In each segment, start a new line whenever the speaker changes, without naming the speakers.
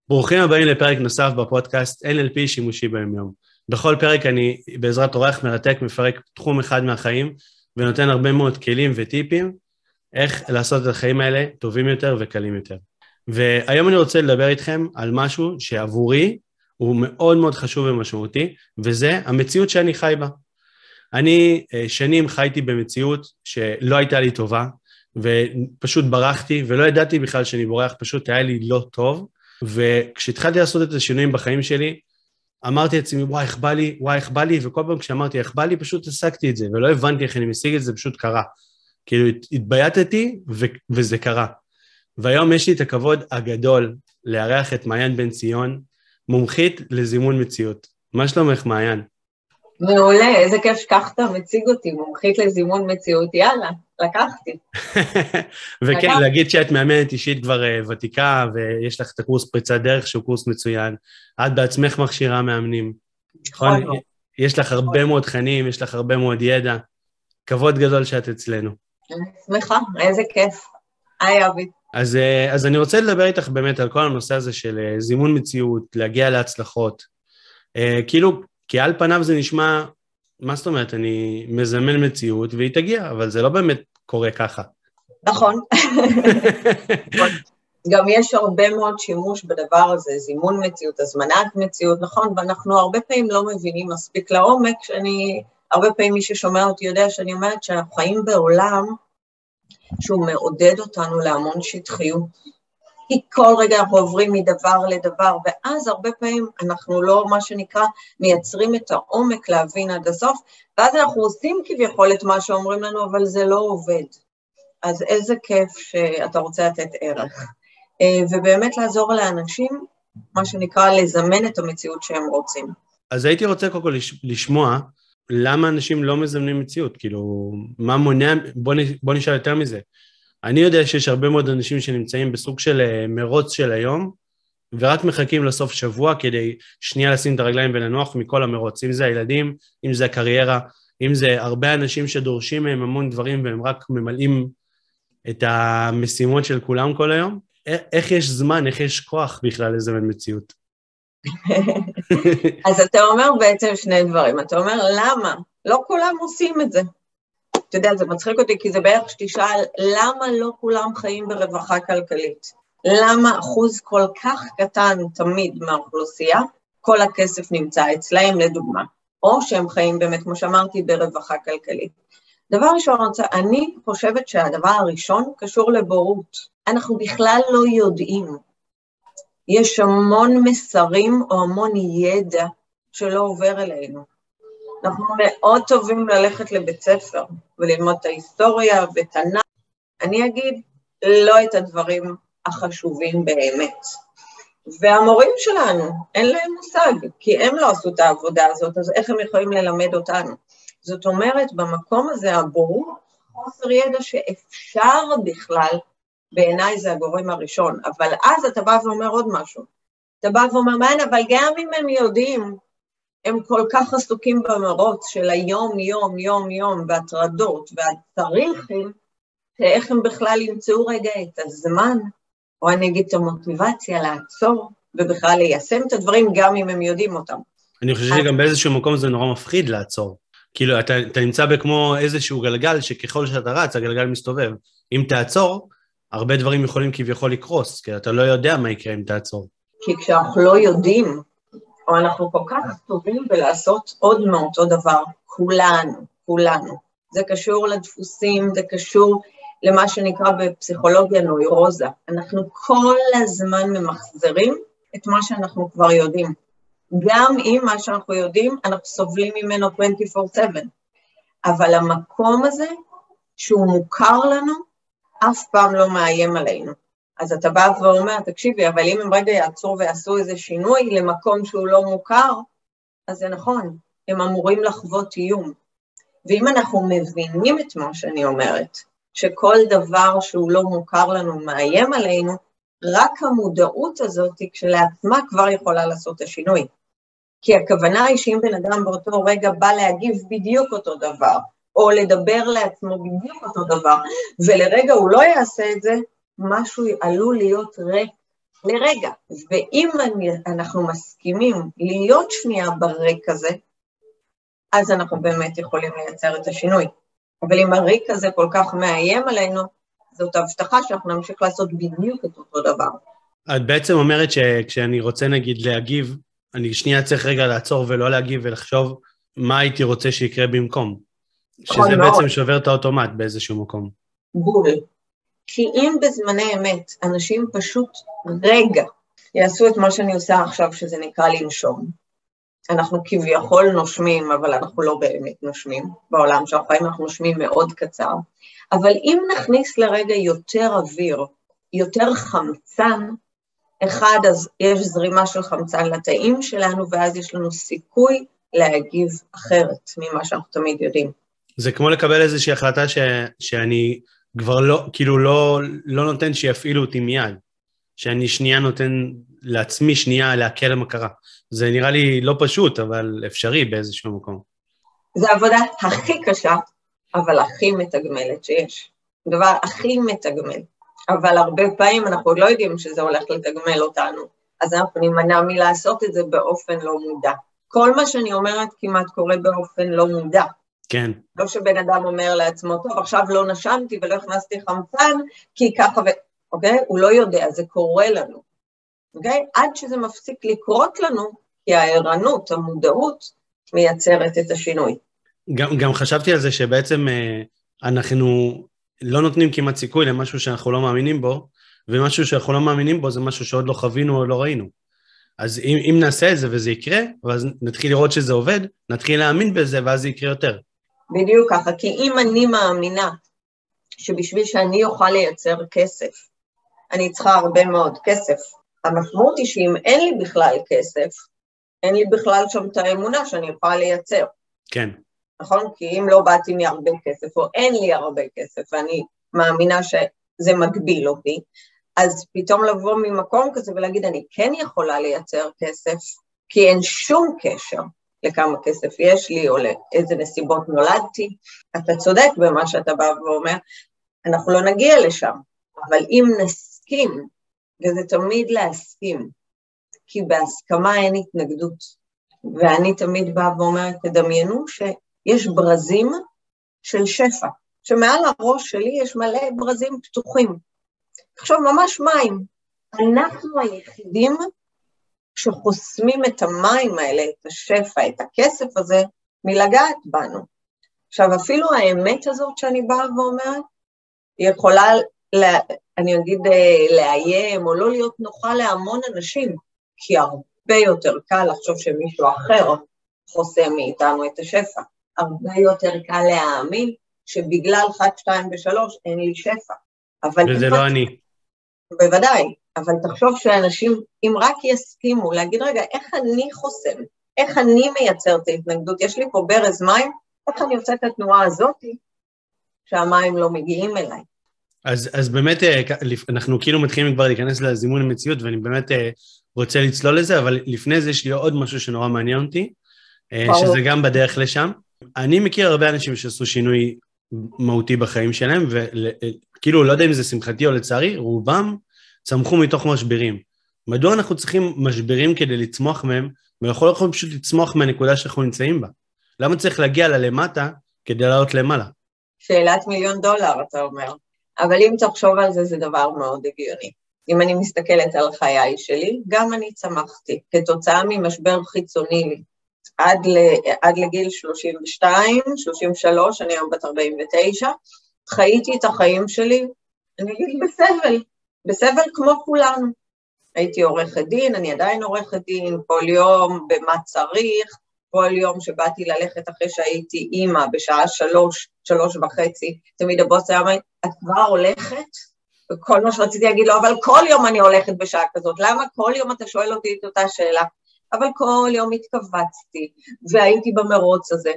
ברוכים הבאים לפרק נוסף בפודקאסט NLP שימושי ביום. בכל פרק אני בעזרת אורח מרתק מפרק תחום אחד מהחיים, ונותן הרבה מאוד כלים וטיפים איך לעשות את החיים האלה טובים יותר וקלים יותר. והיום אני רוצה לדבר איתכם על משהו שעבורי הוא מאוד מאוד חשוב ומשמעותי, וזה המציאות שאני חי בה. אני שנים חייתי במציאות שלא הייתה לי טובה, ופשוט ברחתי, ולא ידעתי בכלל שאני בורח, פשוט היה לי לא טוב, וכשהתחלתי לעשות את השינויים בחיים שלי, אמרתי לעצמי, וואי, איך בא לי, וכל פעם כשאמרתי, איך בא לי, פשוט עסקתי את זה, ולא הבנתי איך אני משיג את זה, פשוט קרה. כאילו, התבייתתי, וזה קרה. והיום יש לי את הכבוד הגדול לארח את מעיין בן ציון, מומחית לזימון מציאות. מה שלומך, מעיין?
מעולה, איזה כיף שכחת, מציג אותי, מומחית לזימון מציאות, יאללה, לקחתי.
וכן, להגיד שאת מאמנת אישית כבר ותיקה, ויש לך את הקורס פריצת דרך, שהוא קורס מצוין, את בעצמך מכשירה מאמנים, נכון? יש לך הרבה מאוד תכנים, יש לך הרבה מאוד ידע, כבוד גדול שאת אצלנו.
אני שמחה, איזה כיף, היי אבי.
אז אני רוצה לדבר איתך באמת על כל הנושא הזה של זימון מציאות, להגיע להצלחות, כאילו, כי על פניו זה נשמע, מה זאת אומרת, אני מזמן מציאות והיא תגיע, אבל זה לא באמת קורה ככה.
נכון. גם יש הרבה מאוד שימוש בדבר הזה, זימון מציאות, הזמנת מציאות, נכון, ואנחנו הרבה פעמים לא מבינים מספיק לעומק, הרבה פעמים מי ששומע אותי יודע שאני אומרת שאנחנו חיים בעולם שהוא מעודד אותנו להמון שטחיות. כי כל רגע אנחנו עוברים מדבר לדבר, ואז הרבה פעמים אנחנו לא, מה שנקרא, מייצרים את העומק להבין עד הסוף, ואז אנחנו עושים כביכול את מה שאומרים לנו, אבל זה לא עובד. אז איזה כיף שאתה רוצה לתת ערך. ובאמת לעזור לאנשים, מה שנקרא, לזמן את המציאות שהם רוצים.
אז הייתי רוצה קודם כל לשמוע, למה אנשים לא מזמנים מציאות? כאילו, מה מונע, בוא נשאל יותר מזה. אני יודע שיש הרבה מאוד אנשים שנמצאים בסוג של מרוץ של היום, ורק מחכים לסוף שבוע כדי שנייה לשים את הרגליים ולנוח מכל המרוץ, אם זה הילדים, אם זה הקריירה, אם זה הרבה אנשים שדורשים מהם המון דברים, והם רק ממלאים את המשימות של כולם כל היום. איך יש זמן, איך יש כוח בכלל לזמן מציאות?
אז אתה אומר בעצם שני דברים, אתה אומר למה? לא כולם עושים את זה. אתה יודע, זה מצחיק אותי, כי זה בערך שתשאל, למה לא כולם חיים ברווחה כלכלית? למה אחוז כל כך קטן תמיד מהאוכלוסייה, כל הכסף נמצא אצלהם לדוגמה, או שהם חיים באמת, כמו שאמרתי, ברווחה כלכלית. דבר ראשון, אני חושבת שהדבר הראשון קשור לבורות. אנחנו בכלל לא יודעים. יש המון מסרים או המון ידע שלא עובר אלינו. אנחנו מאוד טובים ללכת לבית ספר וללמוד את ההיסטוריה ותנ"ך. אני אגיד לא את הדברים החשובים באמת. והמורים שלנו, אין להם מושג, כי הם לא עשו את העבודה הזאת, אז איך הם יכולים ללמד אותנו? זאת אומרת, במקום הזה הבורות, חוסר ידע שאפשר בכלל, בעיניי זה הגורם הראשון, אבל אז אתה בא ואומר עוד משהו. אתה בא ואומר, מה, אבל גם אם הם יודעים, הם כל כך עסוקים במרוץ של היום, יום, והטרדות, והצריכים, שאיך הם בכלל ימצאו רגע את הזמן, או אני אגיד את המוטיבציה לעצור, ובכלל ליישם את הדברים גם אם הם יודעים אותם.
אני חושב שגם באיזשהו מקום זה נורא מפחיד לעצור. כאילו, אתה נמצא בכמו איזשהו גלגל, שככל שאתה רץ, הגלגל מסתובב. אם תעצור, הרבה דברים יכולים כביכול לקרוס, כי אתה לא יודע מה יקרה אם תעצור.
כי כשאנחנו לא יודעים, או אנחנו כל כך טובים בלעשות עוד מאותו דבר, כולנו. זה קשור לדפוסים, זה קשור למה שנקרא בפסיכולוגיה נוירוזה. אנחנו כל הזמן ממחזרים את מה שאנחנו כבר יודעים. גם אם מה שאנחנו יודעים, אנחנו סובלים ממנו 24/7. אבל המקום הזה, שהוא מוכר לנו, אף פעם לא מאיים עלינו. אז אתה בא ואומר, תקשיבי, אבל אם הם רגע יעצרו ועשו איזה שינוי למקום שהוא לא מוכר, אז זה נכון, הם אמורים לחוות איום. ואם אנחנו מבינים את מה שאני אומרת, שכל דבר שהוא לא מוכר לנו מאיים עלינו, רק המודעות הזאת כשלעצמה כבר יכולה לעשות את השינוי. כי הכוונה היא שאם בן אדם באותו רגע בא להגיב בדיוק אותו דבר, או לדבר לעצמו בדיוק אותו דבר, ולרגע הוא לא יעשה את זה, משהו עלול להיות ריק לרגע. ואם אנחנו מסכימים להיות שנייה בריק הזה, אז אנחנו באמת יכולים לייצר את השינוי. אבל אם הריק הזה כל כך מאיים עלינו, זאת הבטחה שאנחנו נמשיך לעשות בדיוק את אותו דבר.
את בעצם אומרת שכשאני רוצה נגיד להגיב, אני שנייה צריך רגע לעצור ולא להגיב ולחשוב מה הייתי רוצה שיקרה במקום. שזה בעצם שובר את האוטומט באיזשהו מקום.
בול. כי אם בזמני אמת אנשים פשוט רגע יעשו את מה שאני עושה עכשיו, שזה נקרא לנשום. אנחנו כביכול נושמים, אבל אנחנו לא באמת נושמים. בעולם של החיים אנחנו נושמים מאוד קצר. אבל אם נכניס לרגע יותר אוויר, יותר חמצן, אחד, אז יש זרימה של חמצן לתאים שלנו, ואז יש לנו סיכוי להגיב אחרת ממה שאנחנו תמיד יודעים.
זה כמו לקבל איזושהי החלטה שאני כבר לא, כאילו לא נותן שיפעילו אותי מיד, שאני שנייה נותן לעצמי שנייה להקל המקרה. זה נראה לי לא פשוט, אבל אפשרי באיזשהו מקום.
זה העבודה הכי קשה, אבל הכי מתגמלת שיש. דבר הכי מתגמל. אבל הרבה פעמים אנחנו עוד לא יודעים שזה הולך לתגמל אותנו, אז אנחנו נימנע מלעשות את זה באופן לא מודע. כל מה שאני אומרת כמעט קורה באופן לא מודע.
כן.
לא שבן אדם אומר לעצמו, טוב, עכשיו לא נשמתי ולא הכנסתי חמצן, כי ככה אוקיי? הוא לא יודע, זה קורה לנו. אוקיי? עד שזה מפסיק לקרות לנו, כי הערנות, המודעות, מייצרת את השינוי.
גם חשבתי על זה שבעצם אנחנו לא נותנים כמעט סיכוי למשהו שאנחנו לא מאמינים בו, ומשהו שאנחנו לא מאמינים בו זה משהו שעוד לא חווינו או לא ראינו. אז אם נעשה את זה וזה יקרה, ואז נתחיל לראות שזה עובד, נתחיל להאמין בזה ואז זה יקרה יותר.
בדיוק ככה, כי אם אני מאמינה שבשביל שאני אוכל לייצר כסף, אני צריכה הרבה מאוד כסף. המשמעות היא שאם אין לי בכלל כסף, אין לי בכלל שם את האמונה שאני יכולה לייצר.
כן.
נכון? כי אם לא באתי מהרבה כסף, או אין לי הרבה כסף, ואני מאמינה שזה מגביל אותי, אז פתאום לבוא ממקום כזה ולהגיד, אני כן יכולה לייצר כסף, כי אין שום קשר לכמה כסף יש לי, או לאיזה נסיבות נולדתי. אתה צודק במה שאתה בא ואומר, אנחנו לא נגיע לשם, אבל אם נסכים, וזה תמיד להסכים, כי בהסכמה אין התנגדות, ואני תמיד באה ואומרת, תדמיינו שיש ברזים של שפע, שמעל הראש שלי יש מלא ברזים פתוחים, עכשיו ממש מים, אנחנו היחידים שחוסמים את המים האלה, את השפע, את הכסף הזה, מלגעת בנו. עכשיו אפילו האמת הזאת שאני באה ואומרת, היא יכולה, אני אגיד, לאיים או לא להיות נוחה להמון אנשים, כי הרבה יותר קל לחשוב שמישהו אחר חוסם מאיתנו את השפע. הרבה יותר קל להאמין שבגלל 1, 2 ו3 אין לי שפע.
וזה לא אני.
בוודאי, אבל תחשוב שאנשים, אם רק יסכימו להגיד, רגע, איך אני חוסם? איך אני מייצר את ההתנגדות? יש לי פה ברז מים, איך אני עושה את התנועה הזאת שהמים לא מגיעים אליי?
אז באמת, אנחנו כאילו מתחילים כבר להיכנס לזימון המציאות, ואני באמת רוצה לצלול לזה, אבל לפני זה יש לי עוד משהו שנורא מעניין אותי, שזה גם בדרך לשם. אני מכיר הרבה אנשים שעשו שינוי מהותי בחיים שלהם, וכאילו, לא יודע אם זה שמחתי או לצערי, רובם צמחו מתוך משברים. מדוע אנחנו צריכים משברים כדי לצמוח מהם, ולא יכולים פשוט לצמוח מהנקודה שאנחנו נמצאים בה? למה צריך להגיע ללמטה כדי לעלות למעלה?
שאלת $1,000,000, אתה אומר. אבל אם תחשוב על זה, זה דבר מאוד הגיוני. אם אני מסתכלת על חיי שלי, גם אני צמחתי, כתוצאה ממשבר חיצוני, עד לגיל 32, 33, אני היום בת 49, חייתי את החיים שלי, אני אגיד בסבל כמו כולנו. הייתי עורכת דין, אני עדיין עורכת דין, כל יום במה צריך, כל יום שבאתי ללכת אחרי שהייתי אימא בשעה 3:30, תמיד הבוס היה אומר, את כבר הולכת? וכל מה שרציתי להגיד לו, אבל כל יום אני הולכת בשעה כזאת, למה כל יום אתה שואל אותי את אותה שאלה? אבל כל יום התכווצתי, והייתי במרוץ הזה,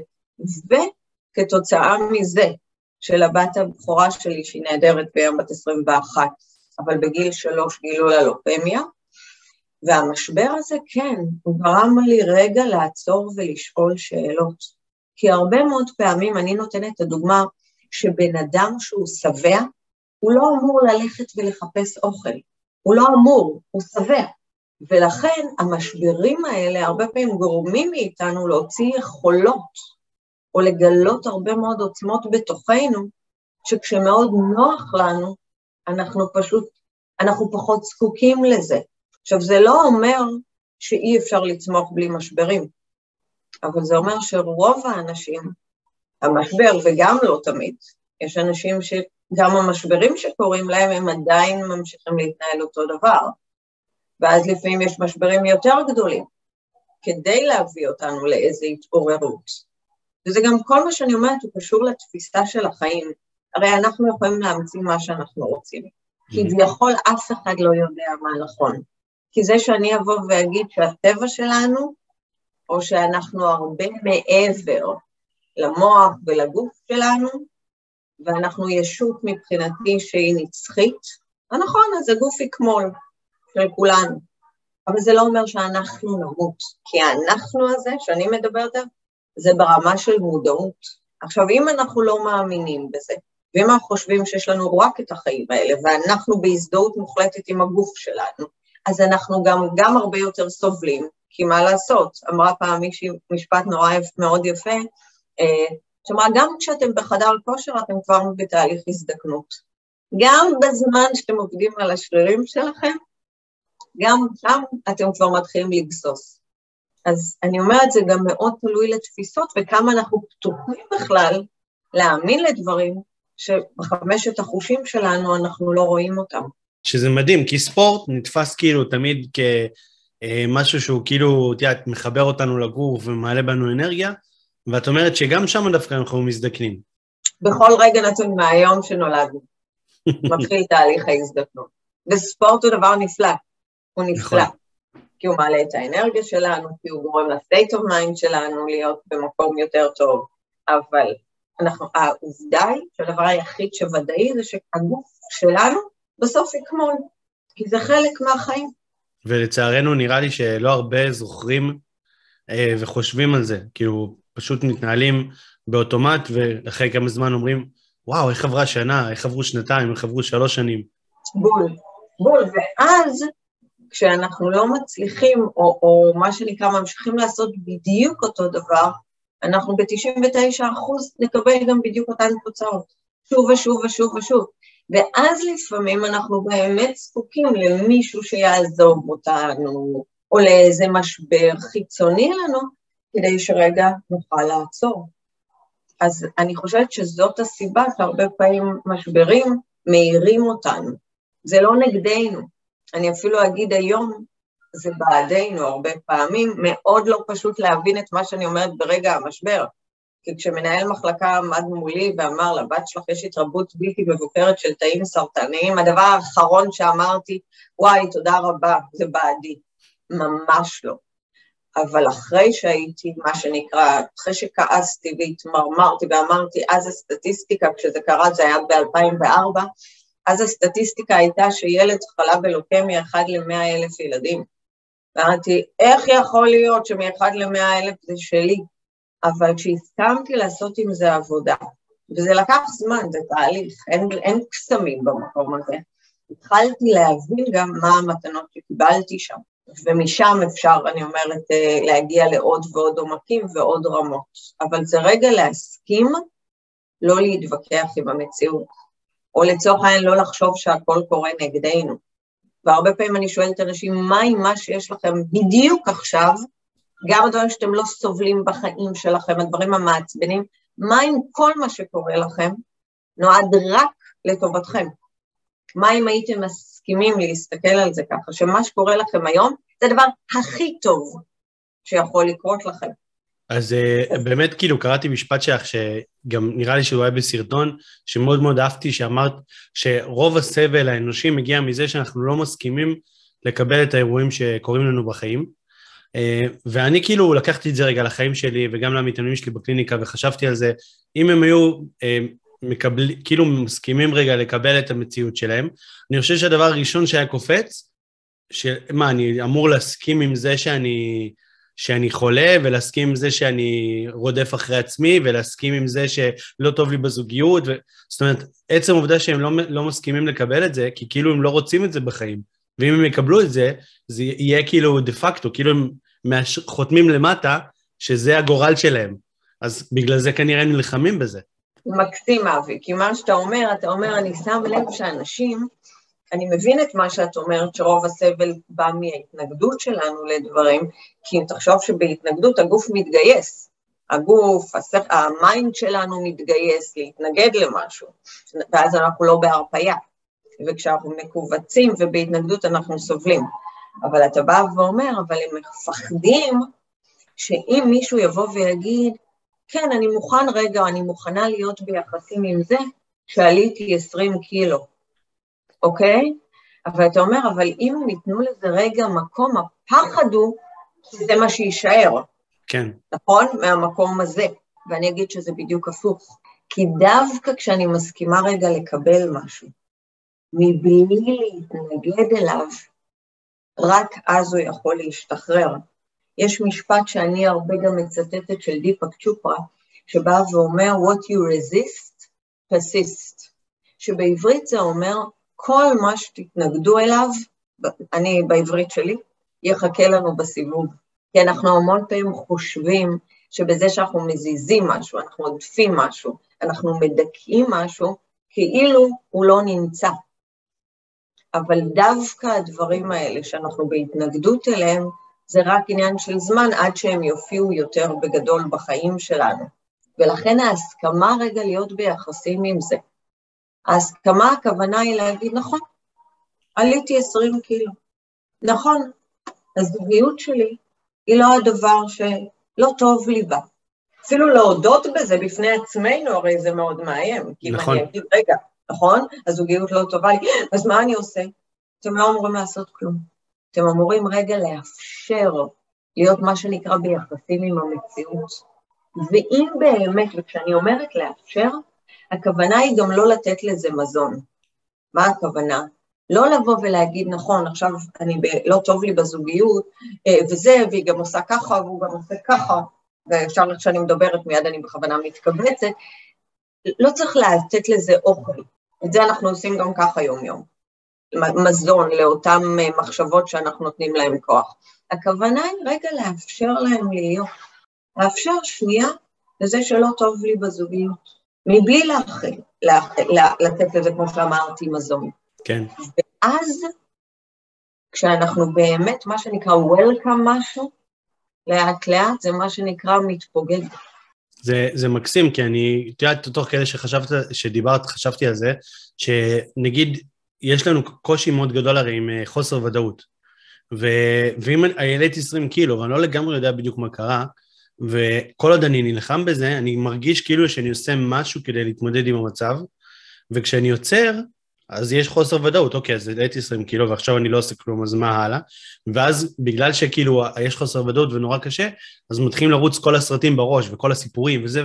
וכתוצאה מזה, של הבת הבכורה שלי, שהיא נהדרת ביום בת 21, אבל בגיל 3 גילו לה לופמיה, והמשבר הזה כן, הוא גרם לי רגע לעצור ולשאול שאלות, כי הרבה מאוד פעמים אני נותנת את הדוגמה, שבן אדם שהוא שבע, הוא לא אמור ללכת ולחפש אוכל, הוא לא אמור, הוא שבע. ולכן המשברים האלה הרבה פעמים גורמים מאיתנו להוציא יכולות, או לגלות הרבה מאוד עוצמות בתוכנו, שכשמאוד נוח לנו, אנחנו פחות זקוקים לזה. עכשיו, זה לא אומר שאי אפשר לצמוח בלי משברים, אבל זה אומר שרוב האנשים, המשבר וגם לא תמיד, יש אנשים שגם המשברים שקורים להם, הם עדיין ממשיכים להתנהל אותו דבר, ואז לפעמים יש משברים יותר גדולים, כדי להביא אותנו לאיזו התעוררות. וזה גם כל מה שאני אומרת, הוא קשור לתפיסה של החיים. הרי אנחנו יכולים להמציא מה שאנחנו רוצים, כביכול אף אחד לא יודע מה נכון. כי זה שאני אבוא ואגיד שהטבע שלנו, או שאנחנו הרבה מעבר למוח ולגוף שלנו, ואנחנו ישות מבחינתי שהיא נצחית, נכון, אז הגוף יקמול של כולנו. אבל זה לא אומר שאנחנו נמות, כי האנחנו הזה שאני מדברת עליו, זה ברמה של מודעות. עכשיו, אם אנחנו לא מאמינים בזה, ואם אנחנו חושבים שיש לנו רק את החיים האלה, ואנחנו בהזדהות מוחלטת עם הגוף שלנו, אז אנחנו גם הרבה יותר סובלים, כי מה לעשות? אמרה פעם מישהי משפט מאוד יפה, שאמרה, גם כשאתם בחדר כושר, אתם כבר בתהליך הזדקנות. גם בזמן שאתם עובדים על השרירים שלכם, גם שם אתם כבר מתחילים לגסוס. אז אני אומרת, זה גם מאוד תלוי לתפיסות, וכמה אנחנו פתוחים בכלל להאמין לדברים, שבחמשת החושים שלנו אנחנו לא רואים אותם.
שזה מדהים, כי ספורט נתפס כאילו תמיד כמשהו שהוא כאילו, תיאת, מחבר אותנו לגוף ומעלה בנו אנרגיה, ואת אומרת שגם שם דווקא אנחנו מזדקנים.
בכל רגע נתון מהיום שנולדנו, מתחיל תהליך ההזדקנות. וספורט הוא דבר נפלא, הוא נפלא. כי הוא מעלה את האנרגיה שלנו, כי הוא גורם ל-state of mind שלנו להיות במקום יותר טוב, אבל העובדה היא שהדבר היחיד שוודאי זה שהגוף שלנו בסוף יקמול, כי זה חלק מהחיים.
ולצערנו נראה לי שלא הרבה זוכרים וחושבים על זה, כאילו פשוט מתנהלים באוטומט, ואחרי כמה זמן אומרים, וואו, איך עברה שנה, איך עברו שנתיים, איך עברו 3 שנים.
בול, ואז כשאנחנו לא מצליחים, או מה שנקרא ממשיכים לעשות בדיוק אותו דבר, אנחנו ב-99% נקבל גם בדיוק אותן תוצאות, שוב ושוב ושוב ושוב, ואז לפעמים אנחנו באמת זקוקים למישהו שיעזוב אותנו, או לאיזה משבר חיצוני לנו, כדי שרגע נוכל לעצור. אז אני חושבת שזאת הסיבה שהרבה פעמים משברים מאירים אותנו, זה לא נגדנו, אני אפילו אגיד היום, זה בעדינו הרבה פעמים, מאוד לא פשוט להבין את מה שאני אומרת ברגע המשבר, כי כשמנהל מחלקה עמד מולי ואמר לבת שלך יש התרבות בלתי מבוקרת של תאים סרטניים, הדבר האחרון שאמרתי, וואי תודה רבה, זה בעדי, ממש לא. אבל אחרי שהייתי, מה שנקרא, אחרי שכעסתי והתמרמרתי ואמרתי, אז הסטטיסטיקה, כשזה קרה, זה היה ב-2004, אז הסטטיסטיקה הייתה שילד חלה בלוקמיה 1 ל-100,000 ילדים. ואמרתי, איך יכול להיות שמ-1 ל-100,000 זה שלי? אבל כשהסכמתי לעשות עם זה עבודה, וזה לקח זמן, זה תהליך, אין קסמים במקום הזה, התחלתי להבין גם מה המתנות שקיבלתי שם, ומשם אפשר, אני אומרת, להגיע לעוד ועוד עומקים ועוד רמות. אבל זה רגע להסכים, לא להתווכח עם המציאות. או לצורך העניין לא לחשוב שהכל קורה נגדנו. והרבה פעמים אני שואלת אנשים, מה עם מה שיש לכם בדיוק עכשיו, גם הדברים שאתם לא סובלים בחיים שלכם, הדברים המעצבנים, מה עם כל מה שקורה לכם, נועד רק לטובתכם. מה אם הייתם מסכימים להסתכל על זה ככה, שמה שקורה לכם היום, זה הדבר הכי טוב שיכול לקרות לכם.
אז באמת כאילו קראתי משפט שלך, שגם נראה לי שהוא היה בסרטון, שמאוד מאוד אהבתי, שאמרת שרוב הסבל האנושי מגיע מזה שאנחנו לא מסכימים לקבל את האירועים שקורים לנו בחיים, ואני כאילו לקחתי את זה רגע לחיים שלי, וגם למתאמנים שלי בקליניקה, וחשבתי על זה, אם הם היו כאילו מסכימים רגע לקבל את המציאות שלהם, אני חושב שהדבר הראשון שהיה קופץ, שמה, אני אמור להסכים עם זה שאני חולה, ולהסכים עם זה שאני רודף אחרי עצמי, ולהסכים עם זה שלא טוב לי בזוגיות, זאת אומרת, עצם העובדה שהם לא מסכימים לקבל את זה, כי כאילו הם לא רוצים את זה בחיים, ואם הם יקבלו את זה, זה יהיה כאילו דה פקטו, כאילו הם חותמים למטה, שזה הגורל שלהם. אז בגלל זה כנראה הם נלחמים בזה.
מקסים, אבי, כי מה שאתה אומר, אתה אומר, אני שם לב שאנשים, אני מבין את מה שאת אומרת, שרוב הסבל בא מההתנגדות שלנו לדברים, כי אם תחשוב שבהתנגדות הגוף מתגייס, הגוף, המיינד שלנו מתגייס להתנגד למשהו, ואז אנחנו לא בהרפאיה, וכשאנחנו מקובצים ובהתנגדות אנחנו סובלים. אבל אתה בא ואומר, אבל הם מפחדים שאם מישהו יבוא ויגיד, כן, אני מוכן רגע, אני מוכנה להיות ביחסים עם זה, שעליתי 20 קילו, אוקיי? אבל אתה אומר, אבל אם הם ייתנו לזה רגע מקום, הפחד הוא, זה מה שישאר.
כן.
נכון? מהמקום הזה. ואני אגיד שזה בדיוק הפוך. כי דווקא כשאני מסכימה רגע לקבל משהו, מבלי להתנגד אליו, רק אז הוא יכול להשתחרר. יש משפט שאני הרבה גם מצטטת של דיפק צ'ופרה, שבא ואומר, what you resist, persist. שבעברית זה אומר, כל מה שתתנגדו אליו, אני בעברית שלי, יחכה לנו בסיבוב. כי אנחנו המון פעמים חושבים שבזה שאנחנו מזיזים משהו, אנחנו עודפים משהו, אנחנו מדכאים משהו, כאילו הוא לא נמצא. אבל דווקא הדברים האלה שאנחנו בהתנגדות אליהם, זה רק עניין של זמן עד שהם יופיעו יותר בגדול בחיים שלנו. ולכן ההסכמה רגע להיות ביחסים עם זה. ההסכמה, הכוונה היא להגיד, נכון, עליתי 20 קילו. נכון, הזוגיות שלי היא לא הדבר שלא טוב לי בה. אפילו להודות בזה בפני עצמנו, הרי זה מאוד מאיים. כי
נכון.
אם אני אגיד, רגע, נכון, הזוגיות לא טובה לי, אז מה אני עושה? אתם לא אמורים לעשות כלום. אתם אמורים רגע לאפשר להיות מה שנקרא ביחסים עם המציאות. ואם באמת, וכשאני אומרת לאפשר, הכוונה היא גם לא לתת לזה מזון. מה הכוונה? לא לבוא ולהגיד, נכון, עכשיו לא טוב לי בזוגיות, וזה, והיא גם עושה ככה, והוא גם עושה ככה, ואפשר כשאני מדברת מיד אני בכוונה מתכווצת, לא צריך לתת לזה אוכל. את זה אנחנו עושים גם ככה יום-יום. מזון לאותן מחשבות שאנחנו נותנים להם כוח. הכוונה היא רגע לאפשר להם להיות. לאפשר שנייה לזה שלא טוב לי בזוגיות. מבלי לתת לזה, כמו שאמרתי, מזון.
כן.
ואז, כשאנחנו באמת, מה שנקרא welcome משהו, לאט לאט, זה מה שנקרא מתפוגג.
זה מקסים, כי אני, תראה, תוך כדי שדיברת, חשבתי על זה, שנגיד, יש לנו קושי מאוד גדול הרי עם חוסר ודאות. ואם העליתי 20 קילו, ואני לא לגמרי יודע בדיוק מה קרה, וכל עוד אני נלחם בזה, אני מרגיש כאילו שאני עושה משהו כדי להתמודד עם המצב, וכשאני יוצר, אז יש חוסר ודאות, אוקיי, אז העליתי 20 קילו, ועכשיו אני לא עושה כלום, אז מה הלאה? ואז בגלל שכאילו יש חוסר ודאות ונורא קשה, אז מתחילים לרוץ כל הסרטים בראש, וכל הסיפורים, וזה,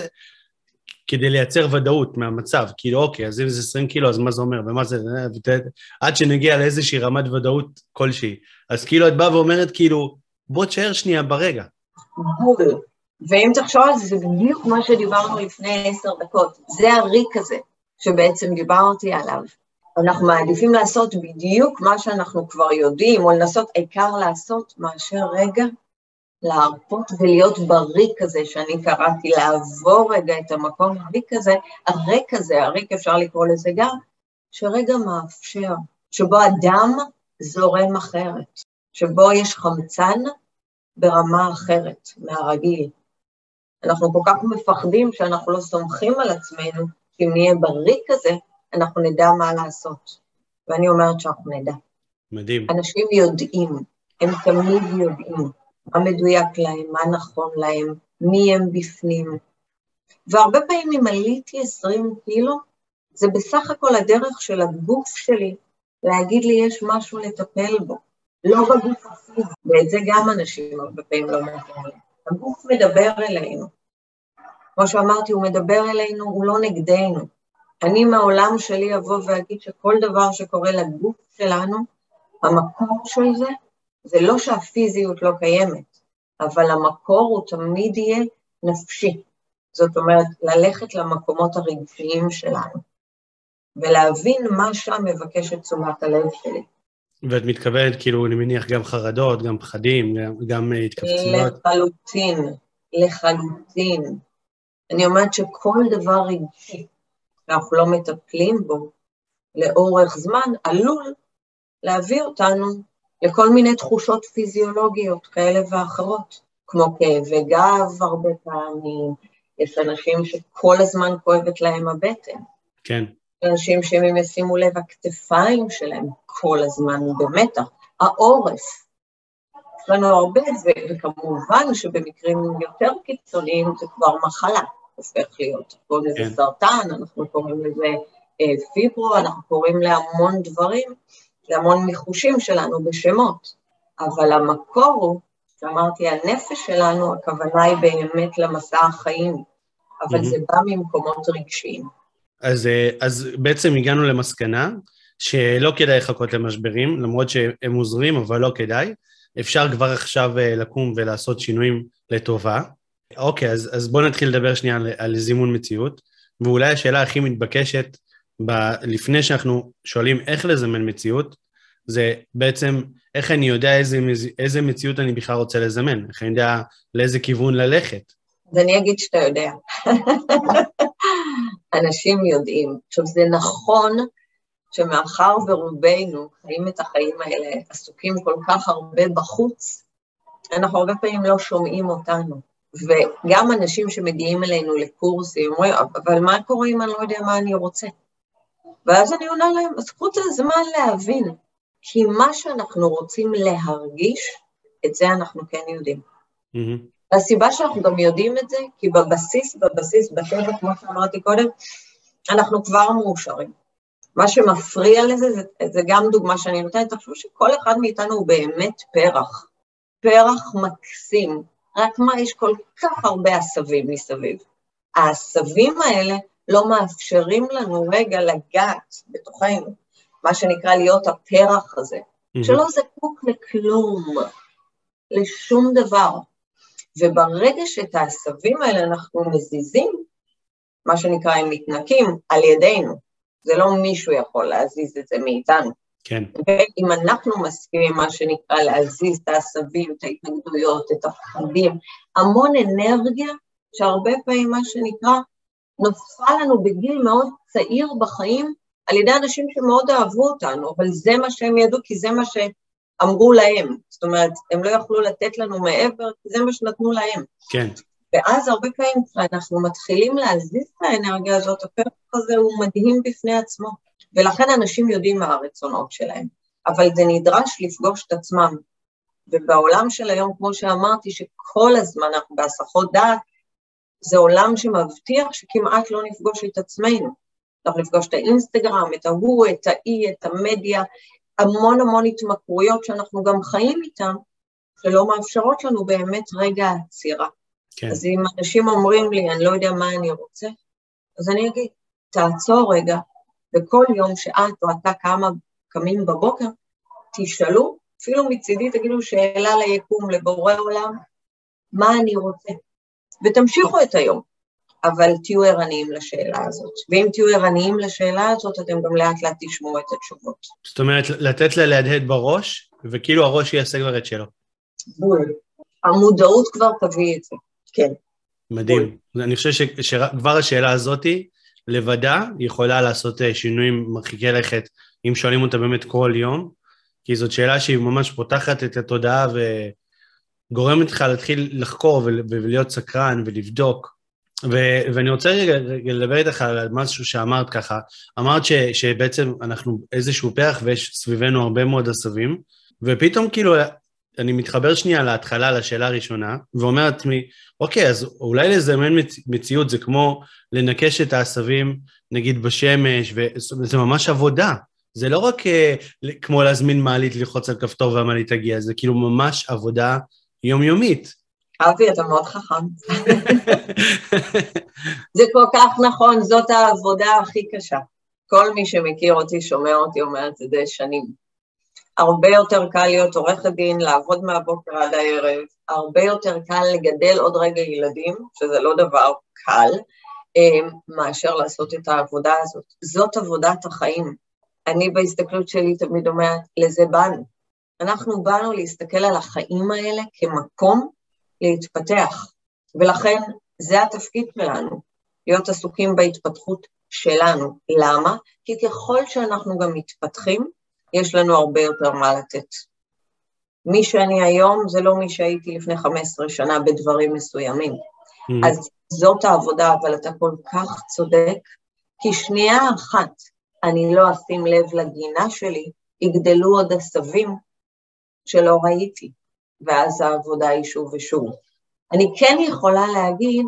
כדי לייצר ודאות מהמצב, כאילו אוקיי, אז אם זה 20 קילו, אז מה זה אומר, ומה זה, עד שנגיע לאיזושהי רמת ודאות כלשהי. אז כאילו את באה ואומרת, כאילו, בוא תשאר שנייה ברגע.
בול. ואם תחשוב על זה, זה בדיוק מה שדיברנו לפני 10 דקות. זה הריק הזה שבעצם דיברתי עליו. אנחנו מעדיפים לעשות בדיוק מה שאנחנו כבר יודעים, או לנסות עיקר לעשות מאשר רגע להרפות ולהיות בריק הזה שאני קראתי, לעבור רגע את המקום הריק הזה, הריק הזה, הריק אפשר לקרוא לזה גם, שרגע מאפשר, שבו הדם זורם אחרת, שבו יש חמצן ברמה אחרת מהרגיל. אנחנו כל כך מפחדים שאנחנו לא סומכים על עצמנו, שאם נהיה בריק הזה, אנחנו נדע מה לעשות. ואני אומרת שאנחנו נדע.
מדהים.
אנשים יודעים, הם תמיד יודעים. מה מדויק להם, מה נכון להם, מי הם בפנים. והרבה פעמים אם עליתי 20 קילו, זה בסך הכל הדרך של הגוף שלי, להגיד לי יש משהו לטפל בו, לא בגוף הפיזי, ואת זה גם אנשים הרבה פעמים לא מבינים. הגוף מדבר אלינו. כמו שאמרתי, הוא מדבר אלינו, הוא לא נגדנו. אני מהעולם שלי אבוא ואגיד שכל דבר שקורה לגוף שלנו, המקור של זה, זה לא שהפיזיות לא קיימת, אבל המקור הוא תמיד יהיה נפשי. זאת אומרת, ללכת למקומות הרגשיים שלנו, ולהבין מה שם מבקש את תשומת הלב שלי.
ואת מתכוונת, כאילו, אני מניח, גם חרדות, גם פחדים, גם התכווצויות?
לחלוטין. אני אומרת שכל דבר רגשי, אנחנו לא מטפלים בו, לאורך זמן, עלול להביא אותנו לכל מיני תחושות פיזיולוגיות כאלה ואחרות, כמו כאבי גב הרבה פעמים, יש אנשים שכל הזמן כואבת להם הבטן.
כן.
אנשים שהם ישימו לב, הכתפיים שלהם כל הזמן במתח, העורף. יש לנו הרבה, וכמובן שבמקרים יותר קיצוניים זה כבר מחלה, הופך להיות. קוראים לזה סרטן, אנחנו קוראים לזה פיברו, אנחנו קוראים להמון דברים, להמון מחושים שלנו בשמות. אבל המקור הוא, שאמרתי, הנפש שלנו, הכוונה היא באמת למסע החיים, אבל זה בא ממקומות רגשיים.
אז בעצם הגענו למסקנה שלא כדאי לחכות למשברים, למרות שהם עוזרים, אבל לא כדאי. אפשר כבר עכשיו לקום ולעשות שינויים לטובה. אוקיי, אז בואו נתחיל לדבר שנייה על זימון מציאות, ואולי השאלה הכי מתבקשת, לפני שאנחנו שואלים איך לזמן מציאות, זה בעצם איך אני יודע איזה מציאות אני בכלל רוצה לזמן, איך אני יודע לאיזה כיוון ללכת.
אז אני אגיד שאתה יודע. אנשים יודעים. עכשיו זה נכון שמאחר ורובנו חיים את החיים האלה, עסוקים כל כך הרבה בחוץ, אנחנו הרבה פעמים לא שומעים אותנו. וגם אנשים שמגיעים אלינו לקורסים, אומרים, אבל מה קורה אם אני לא יודע מה אני רוצה? ואז אני עונה להם, אז קחו את הזמן להבין, כי מה שאנחנו רוצים להרגיש, את זה אנחנו כן יודעים. והסיבה שאנחנו גם יודעים את זה, כי בבסיס, בטבע, כמו שאמרתי קודם, אנחנו כבר מאושרים. מה שמפריע לזה, זה גם דוגמה שאני נותנת, תחשבו שכל אחד מאיתנו הוא באמת פרח מקסים, רק מה, יש כל כך הרבה עשבים מסביב. העשבים האלה לא מאפשרים לנו רגע לגעת בתוכנו, מה שנקרא להיות הפרח הזה, שלא זקוק לכלום, לשום דבר. וברגע שאת העשבים האלה אנחנו מזיזים, מה שנקרא הם מתנקים על ידינו, זה לא מישהו יכול להזיז את זה מאיתנו.
כן.
אם אנחנו מסכימים מה שנקרא להזיז את העשבים, את ההתנגדויות, את הפחדים, המון אנרגיה שהרבה פעמים מה שנקרא נופלה לנו בגיל מאוד צעיר בחיים, על ידי אנשים שמאוד אהבו אותנו, אבל זה מה שהם ידעו, כי זה מה שאמרו להם. זאת אומרת, הם לא יכלו לתת לנו מעבר, כי זה מה שנתנו להם.
כן.
ואז הרבה פעמים אנחנו מתחילים להזיז את האנרגיה הזאת, הפרק הזה הוא מדהים בפני עצמו, ולכן אנשים יודעים מה הרצונות שלהם, אבל זה נדרש לפגוש את עצמם, ובעולם של היום, כמו שאמרתי, שכל הזמן אנחנו בהסחות דעת, זה עולם שמבטיח שכמעט לא נפגוש את עצמנו, אנחנו נפגוש את האינסטגרם, את ההוא, את האי, את המדיה, המון התמכרויות שאנחנו גם חיים איתם, שלא מאפשרות לנו באמת רגע עצירה. כן. אז אם אנשים אומרים לי, אני לא יודע מה אני רוצה, אז אני אגיד, תעצור רגע, וכל יום שאת או אתה קמים בבוקר, תשאלו, אפילו מצידי תגידו שאלה ליקום, לבורא עולם, מה אני רוצה? ותמשיכו את היום, אבל תהיו ערניים לשאלה הזאת. ואם תהיו ערניים לשאלה הזאת, אתם גם לאט לאט תשמעו את התשובות.
זאת אומרת, לתת לה להדהד בראש, וכאילו הראש יעשה כבר את שלו.
בול. המודעות כבר תביא את זה. כן.
מדהים. אני חושב שכבר השאלה הזאת לבדה יכולה לעשות שינויים מרחיקי לכת, אם שואלים אותה באמת כל יום, כי זאת שאלה שהיא ממש פותחת את התודעה וגורמת לך להתחיל לחקור ולהיות סקרן ולבדוק. ואני רוצה רגע לדבר איתך על משהו שאמרת ככה, אמרת שבעצם אנחנו איזשהו פרח ויש סביבנו הרבה מאוד עשבים, ופתאום כאילו אני מתחבר שנייה להתחלה, לשאלה הראשונה, ואומר לעצמי, אוקיי, אז אולי לזמן מציאות זה כמו לנקש את העשבים, נגיד בשמש, וזה ממש עבודה. זה לא רק כמו להזמין מעלית, ללחוץ על כפתור והמעלית תגיע, זה כאילו ממש עבודה יומיומית.
אבי, אתה מאוד חכם. זה כל כך נכון, זאת העבודה הכי קשה. כל מי שמכיר אותי, שומע אותי, אומר את זה שנים. הרבה יותר קל להיות עורכת דין, לעבוד מהבוקר עד הערב, הרבה יותר קל לגדל עוד רגע ילדים, שזה לא דבר קל, מאשר לעשות את העבודה הזאת. זאת עבודת החיים. אני בהסתכלות שלי תמיד אומרת, לזה באנו. אנחנו באנו להסתכל על החיים האלה כמקום להתפתח, ולכן זה התפקיד שלנו, להיות עסוקים בהתפתחות שלנו. למה? כי ככל שאנחנו גם מתפתחים, יש לנו הרבה יותר מה לתת. מי שאני היום זה לא מי שהייתי לפני 15 שנה בדברים מסוימים. אז זאת העבודה, אבל אתה כל כך צודק, כי שנייה אחת אני לא אשים לב לגינה שלי, יגדלו עוד עשבים שלא ראיתי, ואז העבודה היא שוב ושוב. אני כן יכולה להגיד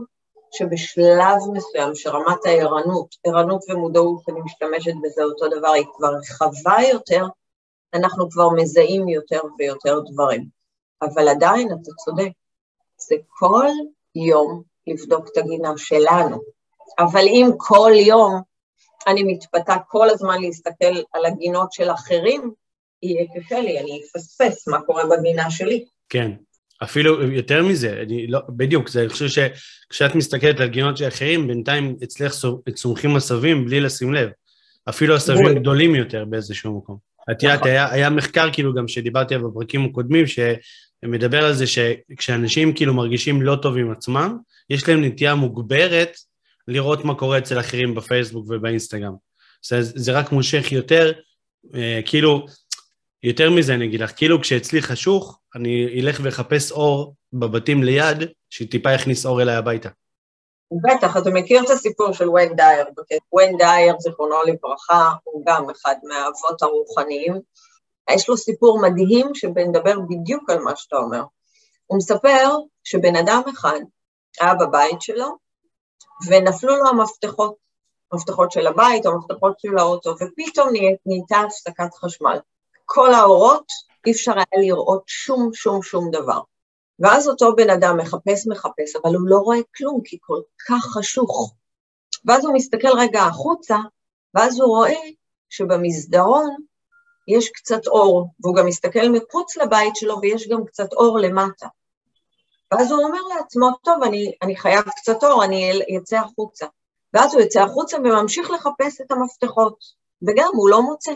שבשלב מסוים שרמת הערנות, ערנות ומודעות, אני משתמשת בזה אותו דבר, היא כבר רחבה יותר, אנחנו כבר מזהים יותר ויותר דברים. אבל עדיין אתה צודק, זה כל יום לבדוק את הגינה שלנו. אבל אם כל יום אני מתפתה כל הזמן להסתכל על הגינות של אחרים, יהיה קשה לי, אני אפספס מה קורה בגינה שלי.
כן, אפילו יותר מזה, בדיוק, אני חושב שכשאת מסתכלת על גינות של אחרים, בינתיים אצלך צומחים עשבים בלי לשים לב, אפילו עשבים גדולים יותר באיזשהו מקום. את יודעת, היה מחקר כאילו גם שדיברתי עליו בפרקים הקודמים, שמדבר על זה שכשאנשים כאילו מרגישים לא טוב עם עצמם, יש להם נטייה מוגברת לראות מה קורה אצל אחרים בפייסבוק ובאינסטגרם. זה רק מושך יותר, כאילו, יותר מזה אני אגיד לך, כאילו כשאצלי חשוך, אני אלך וחפש אור בבתים ליד, שטיפה יכניס אור אליי הביתה.
בטח, אתה מכיר את הסיפור של ויין דייר, ויין דייר, זיכרונו לברכה, הוא גם אחד מהאבות הרוחניים, יש לו סיפור מדהים שמדבר בדיוק על מה שאתה אומר. הוא מספר שבן אדם אחד היה בבית שלו, ונפלו לו המפתחות של הבית, המפתחות של האוטו, ופתאום נהייתה הפסקת חשמל. כל האורות, אי אפשר היה לראות שום דבר. ואז אותו בן אדם מחפש, אבל הוא לא רואה כלום, כי כל כך חשוך. ואז הוא מסתכל רגע החוצה, ואז הוא רואה שבמסדרון יש קצת אור, והוא גם מסתכל מחוץ לבית שלו, ויש גם קצת אור למטה. ואז הוא אומר לעצמו, טוב, אני חייב קצת אור, אני אצא החוצה. ואז הוא יצא החוצה וממשיך לחפש את המפתחות, וגם הוא לא מוצא.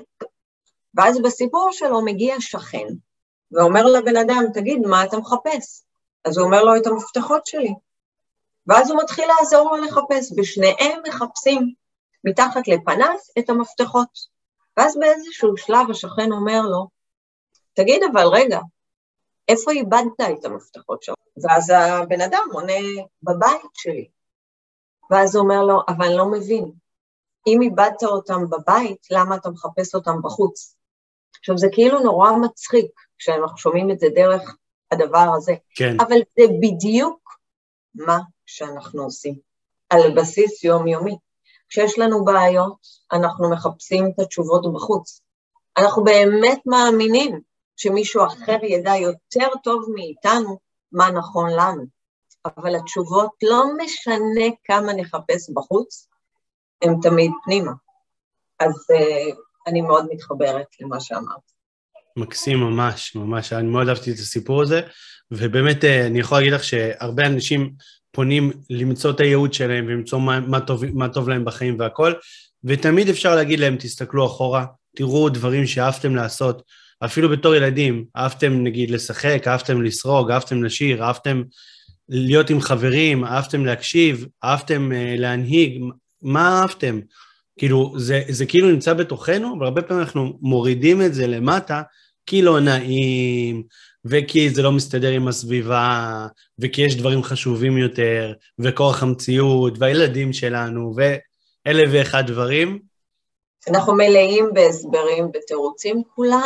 ואז בסיפור שלו מגיע שכן, ואומר לבן אדם, תגיד, מה אתה מחפש? אז הוא אומר לו את המפתחות שלי. ואז הוא מתחיל לעזור לו לחפש, ושניהם מחפשים מתחת לפנס את המפתחות. ואז באיזשהו שלב השכן אומר לו, תגיד אבל רגע, איפה איבדת את המפתחות שלו? ואז הבן אדם עונה בבית שלי. ואז הוא אומר לו, אבל אני לא מבין, אם איבדת אותם בבית, למה אתה מחפש אותם בחוץ? עכשיו זה כאילו נורא מצחיק, כשאנחנו שומעים את זה דרך הדבר הזה,
כן.
אבל זה בדיוק מה שאנחנו עושים, על בסיס יומיומי. כשיש לנו בעיות, אנחנו מחפשים את התשובות בחוץ. אנחנו באמת מאמינים שמישהו אחר ידע יותר טוב מאיתנו מה נכון לנו. אבל התשובות לא משנה כמה נחפש בחוץ, הן תמיד פנימה. אז אני מאוד מתחברת למה שאמרת.
מקסים ממש, ממש, אני מאוד אהבתי את הסיפור הזה, ובאמת אני יכול להגיד לך שהרבה אנשים פונים למצוא את הייעוד שלהם, ולמצוא מה טוב להם בחיים והכל, ותמיד אפשר להגיד להם, תסתכלו אחורה, תראו דברים שאהבתם לעשות, אפילו בתור ילדים, אהבתם נגיד לשחק, אהבתם לסרוג, אהבתם לשיר, אהבתם להיות עם חברים, אהבתם להקשיב, אהבתם להנהיג, מה אהבתם? כאילו, זה כאילו נמצא בתוכנו, אבל הרבה פעמים אנחנו מורידים את זה למטה, כי לא נעים, וכי זה לא מסתדר עם הסביבה, וכי יש דברים חשובים יותר, וכוח המציאות, והילדים שלנו, ואלה ואחד דברים.
אנחנו מלאים בהסברים, בתירוצים,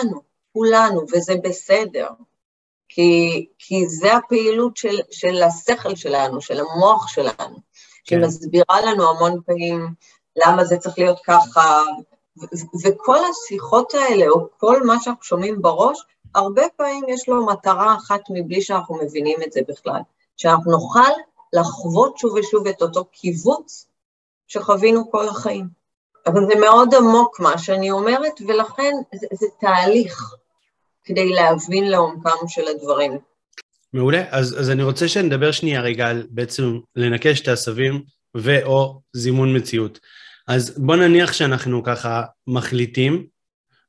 כולנו, וזה בסדר. כי זה הפעילות של השכל שלנו, של המוח שלנו, שמסבירה לנו המון פעמים למה זה צריך להיות ככה, וכל השיחות האלה, או כל מה שאנחנו שומעים בראש, הרבה פעמים יש לו מטרה אחת מבלי שאנחנו מבינים את זה בכלל, שאנחנו נוכל לחוות שוב ושוב את אותו קיבוץ שחווינו כל החיים. אבל זה מאוד עמוק מה שאני אומרת, ולכן זה תהליך כדי להבין לעומקם של הדברים.
מעולה, אז אני רוצה שנדבר שנייה רגע על בעצם לנקש את העשבים ואו זימון מציאות. אז בוא נניח שאנחנו ככה מחליטים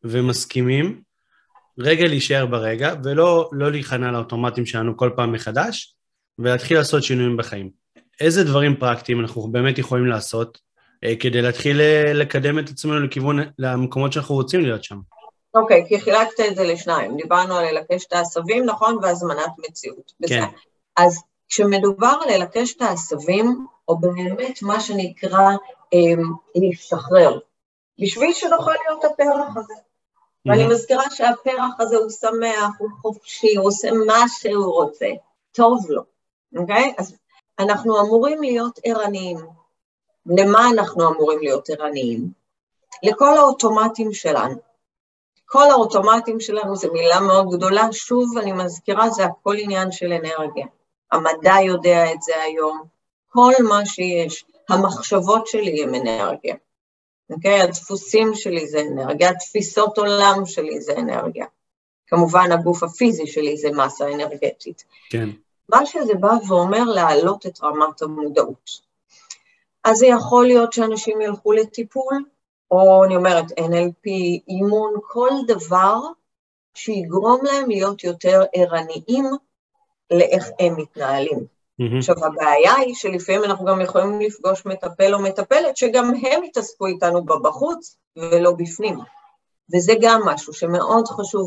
ומסכימים, רגע להישאר ברגע, ולא להיכנע לאוטומטים שלנו כל פעם מחדש, ולהתחיל לעשות שינויים בחיים. איזה דברים פרקטיים אנחנו באמת יכולים לעשות, כדי להתחיל לקדם את עצמנו לכיוון, למקומות שאנחנו רוצים להיות שם?
אוקיי, כי חילקת את זה לשניים, דיברנו על ללקש את העשבים, נכון, והזמנת מציאות.
כן.
אז כשמדובר על ללקש את העשבים, או באמת מה שנקרא להשתחרר, בשביל שנוכל להיות הפרח הזה. ואני מזכירה שהפרח הזה הוא שמח, הוא חופשי, הוא עושה מה שהוא רוצה, טוב לו, אוקיי? אז אנחנו אמורים להיות ערניים. למה אנחנו אמורים להיות ערניים? לכל האוטומטים שלנו. כל האוטומטים שלנו זה מילה מאוד גדולה, שוב אני מזכירה, זה הכל עניין של אנרגיה. המדע יודע את זה היום, כל מה שיש, המחשבות שלי הם אנרגיה. אוקיי? הדפוסים שלי זה אנרגיה, התפיסות עולם שלי זה אנרגיה. כמובן הגוף הפיזי שלי זה מסה אנרגטית.
כן.
מה שזה בא ואומר להעלות את רמת המודעות. אז זה יכול להיות שאנשים ילכו לטיפול, או אני אומרת NLP, אימון, כל דבר שיגרום להם להיות יותר ערניים לאיך הם מתנהלים. עכשיו, הבעיה היא שלפעמים אנחנו גם יכולים לפגוש מטפל או מטפלת, שגם הם יתעסקו איתנו בחוץ ולא בפנים. וזה גם משהו שמאוד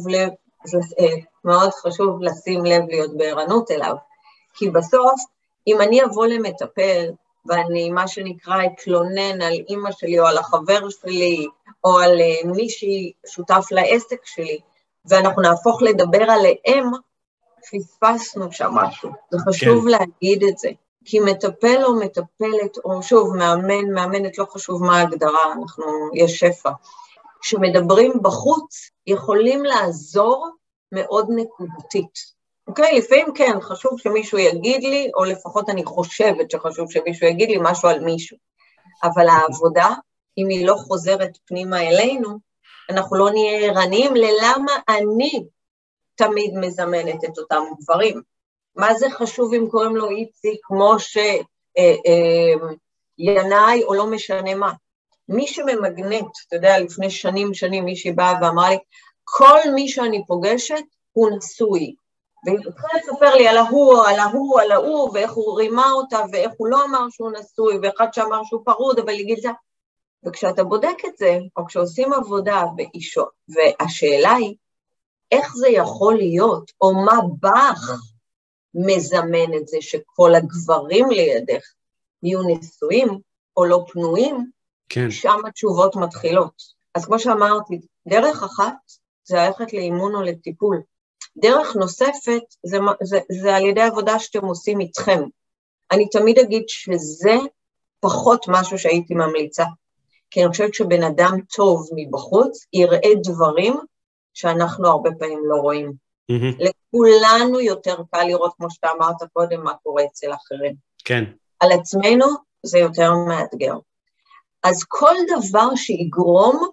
חשוב לשים לב להיות בערנות אליו. כי בסוף, אם אני אבוא למטפל, ואני מה שנקרא אתלונן על אמא שלי או על החבר שלי, או על מישהי שותף לעסק שלי, ואנחנו נהפוך לדבר עליהם, פספסנו שם משהו. זה חשוב להגיד את זה. כי מטפל או מטפלת, או שוב, מאמנת, לא חשוב מה ההגדרה, יש שפע. כשמדברים בחוץ, יכולים לעזור מאוד נקודתית. אוקיי, לפעמים כן, חשוב שמישהו יגיד לי, או לפחות אני חושבת שחשוב שמישהו יגיד לי משהו על מישהו. אבל העבודה, אם היא לא חוזרת פנימה אלינו, אנחנו לא נהיה ערניים ללמה אני תמיד מזמנת את אותם דברים. מה זה חשוב אם קוראים לו איציק, משה, ינאי, או לא משנה מה. מי שממגנט, אתה יודע, לפני שנים מישהי באה ואמרה לי, כל מי שאני פוגשת הוא נשוי. והיא התחילה לספר לי על ההוא, ואיך הוא רימה אותה, ואיך הוא לא אמר שהוא נשוי, ואחד שאמר שהוא פרוד, אבל יגיד זה. וכשאתה בודק את זה, או כשעושים עבודה באישות, והשאלה היא, איך זה יכול להיות, או מה בך מזמן את זה, שכל הגברים לידך יהיו נשואים, או לא פנויים,
כן.
שם התשובות מתחילות. אז כמו שאמרתי, דרך אחת, זה ללכת לאימון או לטיפול. דרך נוספת, זה על ידי עבודה שאתם עושים איתכם. אני תמיד אגיד שזה פחות משהו שהייתי ממליצה. כי אני חושבת שבן אדם טוב מבחוץ, יראה דברים שאנחנו הרבה פעמים לא רואים. לכולנו יותר קל לראות, כמו שאתה אמרת קודם, מה קורה אצל אחרים.
כן.
על עצמנו זה יותר מאתגר. אז כל דבר שיגרום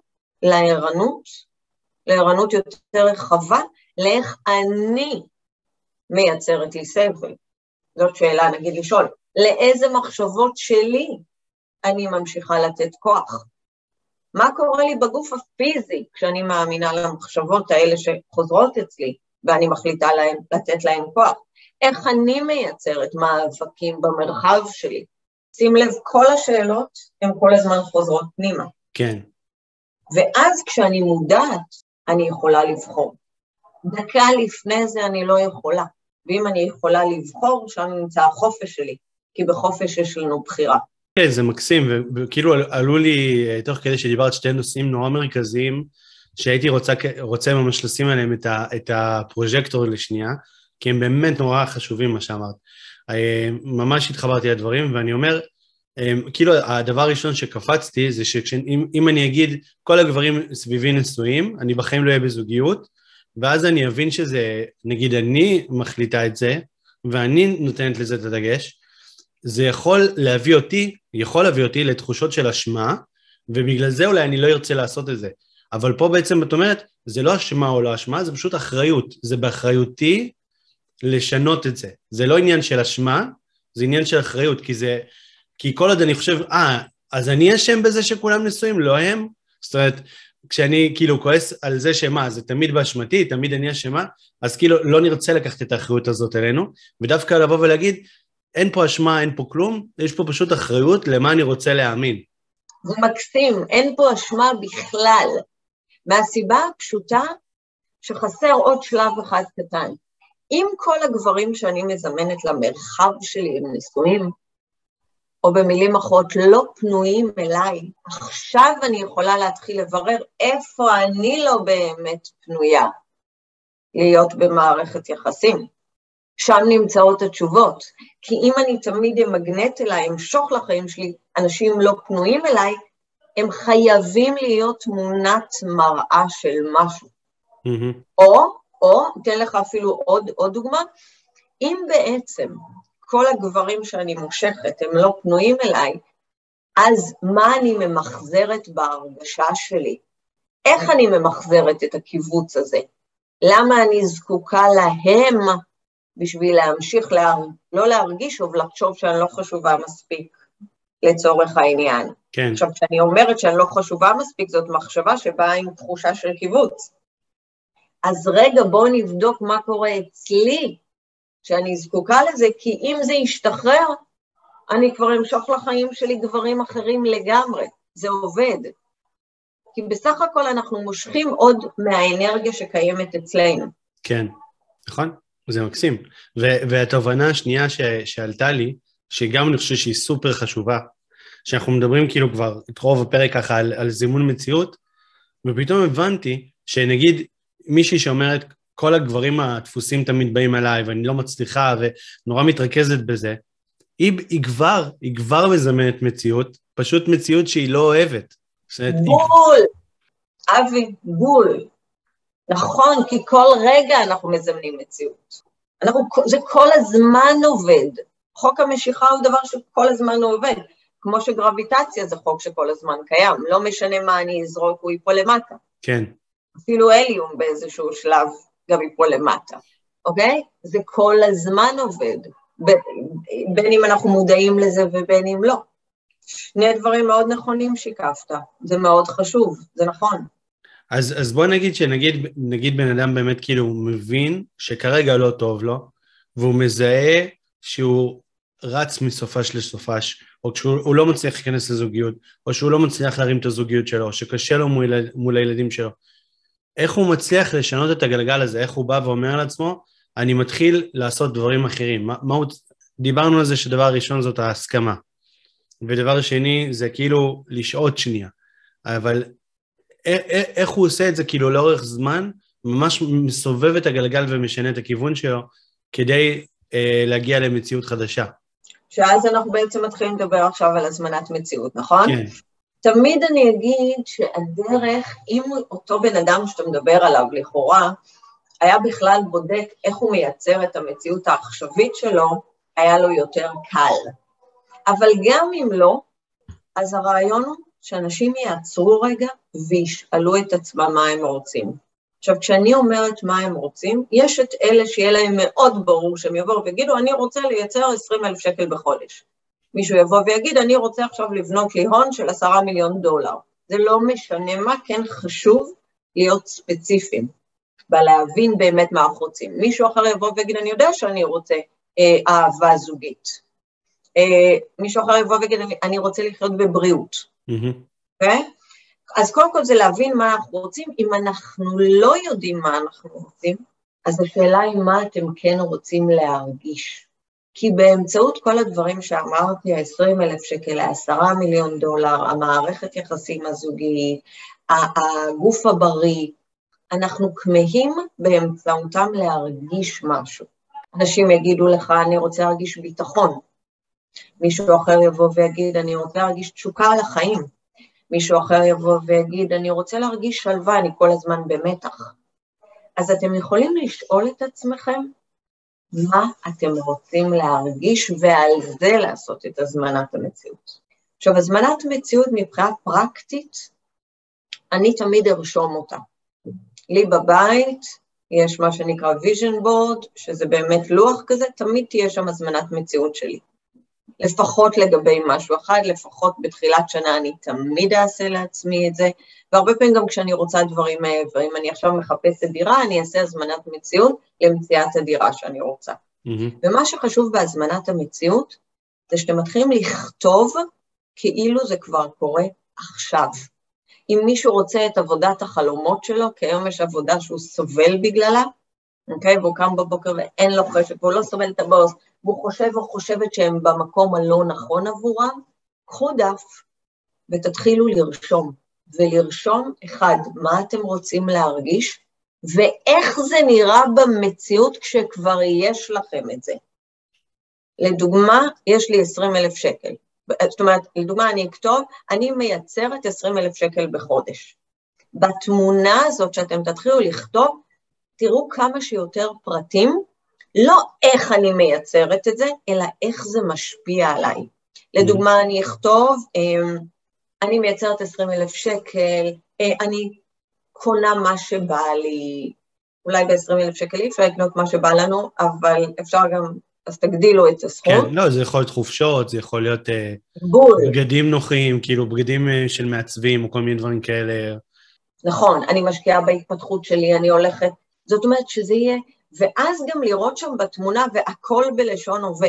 לערנות יותר רחבה, לאיך אני מייצרת לי סבל. זאת שאלה, נגיד לשאול, לאיזה מחשבות שלי אני ממשיכה לתת כוח? מה קורה לי בגוף הפיזי כשאני מאמינה למחשבות האלה שחוזרות אצלי, ואני מחליטה לתת להן כוח? איך אני מייצרת מאבקים במרחב שלי? שים לב, כל השאלות הן כל הזמן חוזרות פנימה.
כן.
ואז כשאני מודעת, אני יכולה לבחור. דקה לפני זה אני לא יכולה, ואם אני יכולה לבחור, שם נמצא החופש שלי, כי בחופש יש לנו בחירה.
כן, זה מקסים, וכאילו עלו לי, תוך כדי שדיברת שתי נושאים נורא מרכזיים, שהייתי רוצה ממש לשים עליהם את הפרוז'קטור לשנייה, כי הם באמת נורא חשובים מה שאמרת. ממש התחברתי לדברים, ואני אומר, כאילו הדבר הראשון שקפצתי, זה שאם אני אגיד, כל הגברים סביבי נשואים, אני בחיים לא אהיה בזוגיות, ואז אני אבין שזה, נגיד אני מחליטה את זה, ואני נותנת לזה את הדגש, זה יכול להביא אותי לתחושות של אשמה, ובגלל זה אולי אני לא ארצה לעשות את זה. אבל פה בעצם את אומרת, זה לא אשמה או לא אשמה, זה פשוט אחריות. זה באחריותי לשנות את זה. זה לא עניין של אשמה, זה עניין של אחריות, כי כל עוד אני חושב, אז אני אשם בזה שכולם נשואים, לא הם? זאת אומרת, כשאני כאילו כועס על זה שמה, זה תמיד באשמתי, תמיד אני אשמה, אז כאילו לא נרצה לקחת את האחריות הזאת אלינו, ודווקא לבוא ולהגיד, אין פה אשמה, אין פה כלום, יש פה פשוט אחריות למה אני רוצה להאמין.
זה מקסים, אין פה אשמה בכלל, מהסיבה הפשוטה שחסר עוד שלב אחד קטן. אם כל הגברים שאני מזמנת למרחב שלי הם נשואים, או במילים אחרות לא פנויים אליי, עכשיו אני יכולה להתחיל לברר איפה אני לא באמת פנויה להיות במערכת יחסים. שם נמצאות התשובות, כי אם אני תמיד אמגנט אליי, אמשוך לחיים שלי, אנשים לא פנויים אליי, הם חייבים להיות תמונת מראה של משהו. או, אתן לך אפילו עוד דוגמה, אם בעצם כל הגברים שאני מושכת הם לא פנויים אליי, אז מה אני ממחזרת בהרגשה שלי? איך אני ממחזרת את הקיבוץ הזה? למה אני זקוקה להם בשביל להמשיך לא להרגיש או לחשוב שאני לא חשובה מספיק לצורך העניין?
כן.
עכשיו, כשאני אומרת שאני לא חשובה מספיק, זאת מחשבה שבאה עם תחושה של קיבוץ. אז רגע, בואו נבדוק מה קורה אצלי, שאני זקוקה לזה, כי אם זה ישתחרר, אני כבר אמשוך לחיים שלי גברים אחרים לגמרי. זה עובד. כי בסך הכל אנחנו מושכים עוד מהאנרגיה שקיימת אצלנו.
כן, נכון? זה מקסים. והתובנה השנייה שעלתה לי, שגם אני חושב שהיא סופר חשובה, שאנחנו מדברים כאילו כבר את רוב הפרק ככה על זימון מציאות, ופתאום הבנתי שנגיד מישהי שאומרת, כל הגברים הדפוסים תמיד באים אליי, ואני לא מצליחה ונורא מתרכזת בזה, היא כבר מזמנת מציאות, פשוט מציאות שהיא לא אוהבת.
בול, אבי, בול. נכון, כי כל רגע אנחנו מזמנים מציאות. זה כל הזמן עובד. חוק המשיכה הוא דבר שכל הזמן עובד. כמו שגרביטציה זה חוק שכל הזמן קיים. לא משנה מה אני אזרוק, הוא ייפול למטה.
כן.
אפילו אליום באיזשהו שלב גם ייפול למטה. אוקיי? זה כל הזמן עובד. בין אם אנחנו מודעים לזה ובין אם לא. שני דברים מאוד נכונים שיקפת. זה מאוד חשוב, זה נכון.
אז בוא נגיד שנגיד בן אדם באמת כאילו הוא מבין שכרגע לא טוב לו, והוא מזהה שהוא רץ מסופש לסופש, או שהוא לא מצליח להיכנס לזוגיות, או שהוא לא מצליח להרים את הזוגיות שלו, או שקשה לו מול הילדים שלו. איך הוא מצליח לשנות את הגלגל הזה? איך הוא בא ואומר לעצמו, אני מתחיל לעשות דברים אחרים. דיברנו על זה שדבר ראשון זאת ההסכמה, ודבר שני זה כאילו לשעות שנייה, אבל איך הוא עושה את זה כאילו לאורך זמן, ממש מסובב את הגלגל ומשנה את הכיוון שלו, כדי להגיע למציאות חדשה.
שאז אנחנו בעצם מתחילים לדבר עכשיו על הזמנת מציאות, נכון?
כן.
תמיד אני אגיד שהדרך, אם אותו בן אדם שאתה מדבר עליו לכאורה, היה בכלל בודק איך הוא מייצר את המציאות העכשווית שלו, היה לו יותר קל. אבל גם אם לא, אז הרעיון הוא שאנשים יעצרו רגע וישאלו את עצמם מה הם רוצים. עכשיו, כשאני אומרת מה הם רוצים, יש את אלה שיהיה להם מאוד ברור שהם יבואו ויגידו, אני רוצה לייצר 20,000 שקל בחודש. מישהו יבוא ויגיד, אני רוצה עכשיו לבנות לי הון של 10 מיליון דולר. זה לא משנה מה, כן חשוב להיות ספציפיים, ולהבין באמת מה אנחנו רוצים. מישהו אחר יבוא ויגיד, אני יודע שאני רוצה אהבה זוגית. מישהו אחר יבוא ויגיד, אני רוצה לחיות בבריאות. אוקיי? אז קודם כל זה להבין מה אנחנו רוצים. אם אנחנו לא יודעים מה אנחנו רוצים, אז השאלה היא מה אתם כן רוצים להרגיש. כי באמצעות כל הדברים שאמרתי, 20,000 שקל, 10 מיליון דולר, המערכת יחסים הזוגית, הגוף הבריא, אנחנו כמהים באמצעותם להרגיש משהו. אנשים יגידו לך, אני רוצה להרגיש ביטחון. מישהו אחר יבוא ויגיד, אני רוצה להרגיש תשוקה על החיים. מישהו אחר יבוא ויגיד, אני רוצה להרגיש שלווה, אני כל הזמן במתח. אז אתם יכולים לשאול את עצמכם, מה אתם רוצים להרגיש, ועל זה לעשות את הזמנת המציאות. עכשיו, הזמנת מציאות מבחינה פרקטית, אני תמיד ארשום אותה. לי בבית יש מה שנקרא vision board, שזה באמת לוח כזה, תמיד תהיה שם הזמנת מציאות שלי. לפחות לגבי משהו אחד, לפחות בתחילת שנה אני תמיד אעשה לעצמי את זה, והרבה פעמים גם כשאני רוצה דברים מעבר, אם אני עכשיו מחפשת דירה, אני אעשה הזמנת מציאות למציאת הדירה שאני רוצה. ומה שחשוב בהזמנת המציאות, זה שאתם מתחילים לכתוב כאילו זה כבר קורה עכשיו. אם מישהו רוצה את עבודת החלומות שלו, כי היום יש עבודה שהוא סובל בגללה, אוקיי? והוא קם בבוקר ואין לו חשק, והוא לא סובל את הבוס, והוא חושב או חושבת שהם במקום הלא נכון עבורם, קחו דף ותתחילו לרשום, ולרשום אחד, מה אתם רוצים להרגיש, ואיך זה נראה במציאות כשכבר יש לכם את זה. לדוגמה, יש לי 20,000 שקל. זאת אומרת, לדוגמה אני אכתוב, אני מייצרת 20,000 שקל בחודש. בתמונה הזאת שאתם תתחילו לכתוב, תראו כמה שיותר פרטים, לא איך אני מייצרת את זה, אלא איך זה משפיע עליי. לדוגמה אני אכתוב, אני מייצרת 20,000 שקל, אני קונה מה שבא לי, אולי ב-20,000 שקל אפשר לקנות מה שבא לנו, אבל אפשר גם, אז תגדילו את הסכום.
כן, לא, זה יכול להיות חופשות, זה יכול להיות בגדים נוחים, כאילו בגדים של מעצבים, או כל מיני דברים כאלה.
נכון, אני משקיעה בהתפתחות שלי, אני הולכת, זאת אומרת שזה יהיה, ואז גם לראות שם בתמונה, והכל בלשון הווה.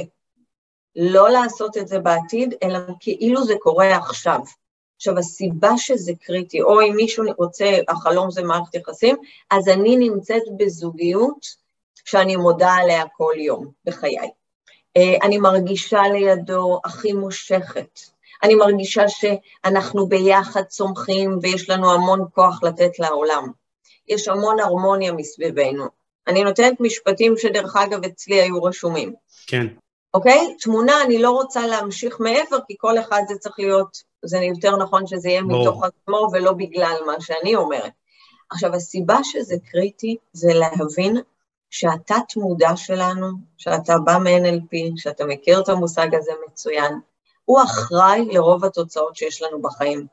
לא לעשות את זה בעתיד, אלא כאילו זה קורה עכשיו. עכשיו, הסיבה שזה קריטי, או אם מישהו רוצה, החלום זה מערכת יחסים, אז אני נמצאת בזוגיות שאני מודה עליה כל יום בחיי. אני מרגישה לידו הכי מושכת. אני מרגישה שאנחנו ביחד צומחים, ויש לנו המון כוח לתת לעולם. יש המון הרמוניה מסביבנו. אני נותנת משפטים שדרך אגב אצלי היו רשומים.
כן.
אוקיי? תמונה אני לא רוצה להמשיך מעבר, כי כל אחד זה צריך להיות, זה יותר נכון שזה יהיה מתוך עצמו, ולא בגלל מה שאני אומרת. עכשיו, הסיבה שזה קריטי, זה להבין שהתת מודע שלנו, שאתה בא מ-NLP, שאתה מכיר את המושג הזה מצוין, הוא אחראי לרוב התוצאות שיש לנו בחיים.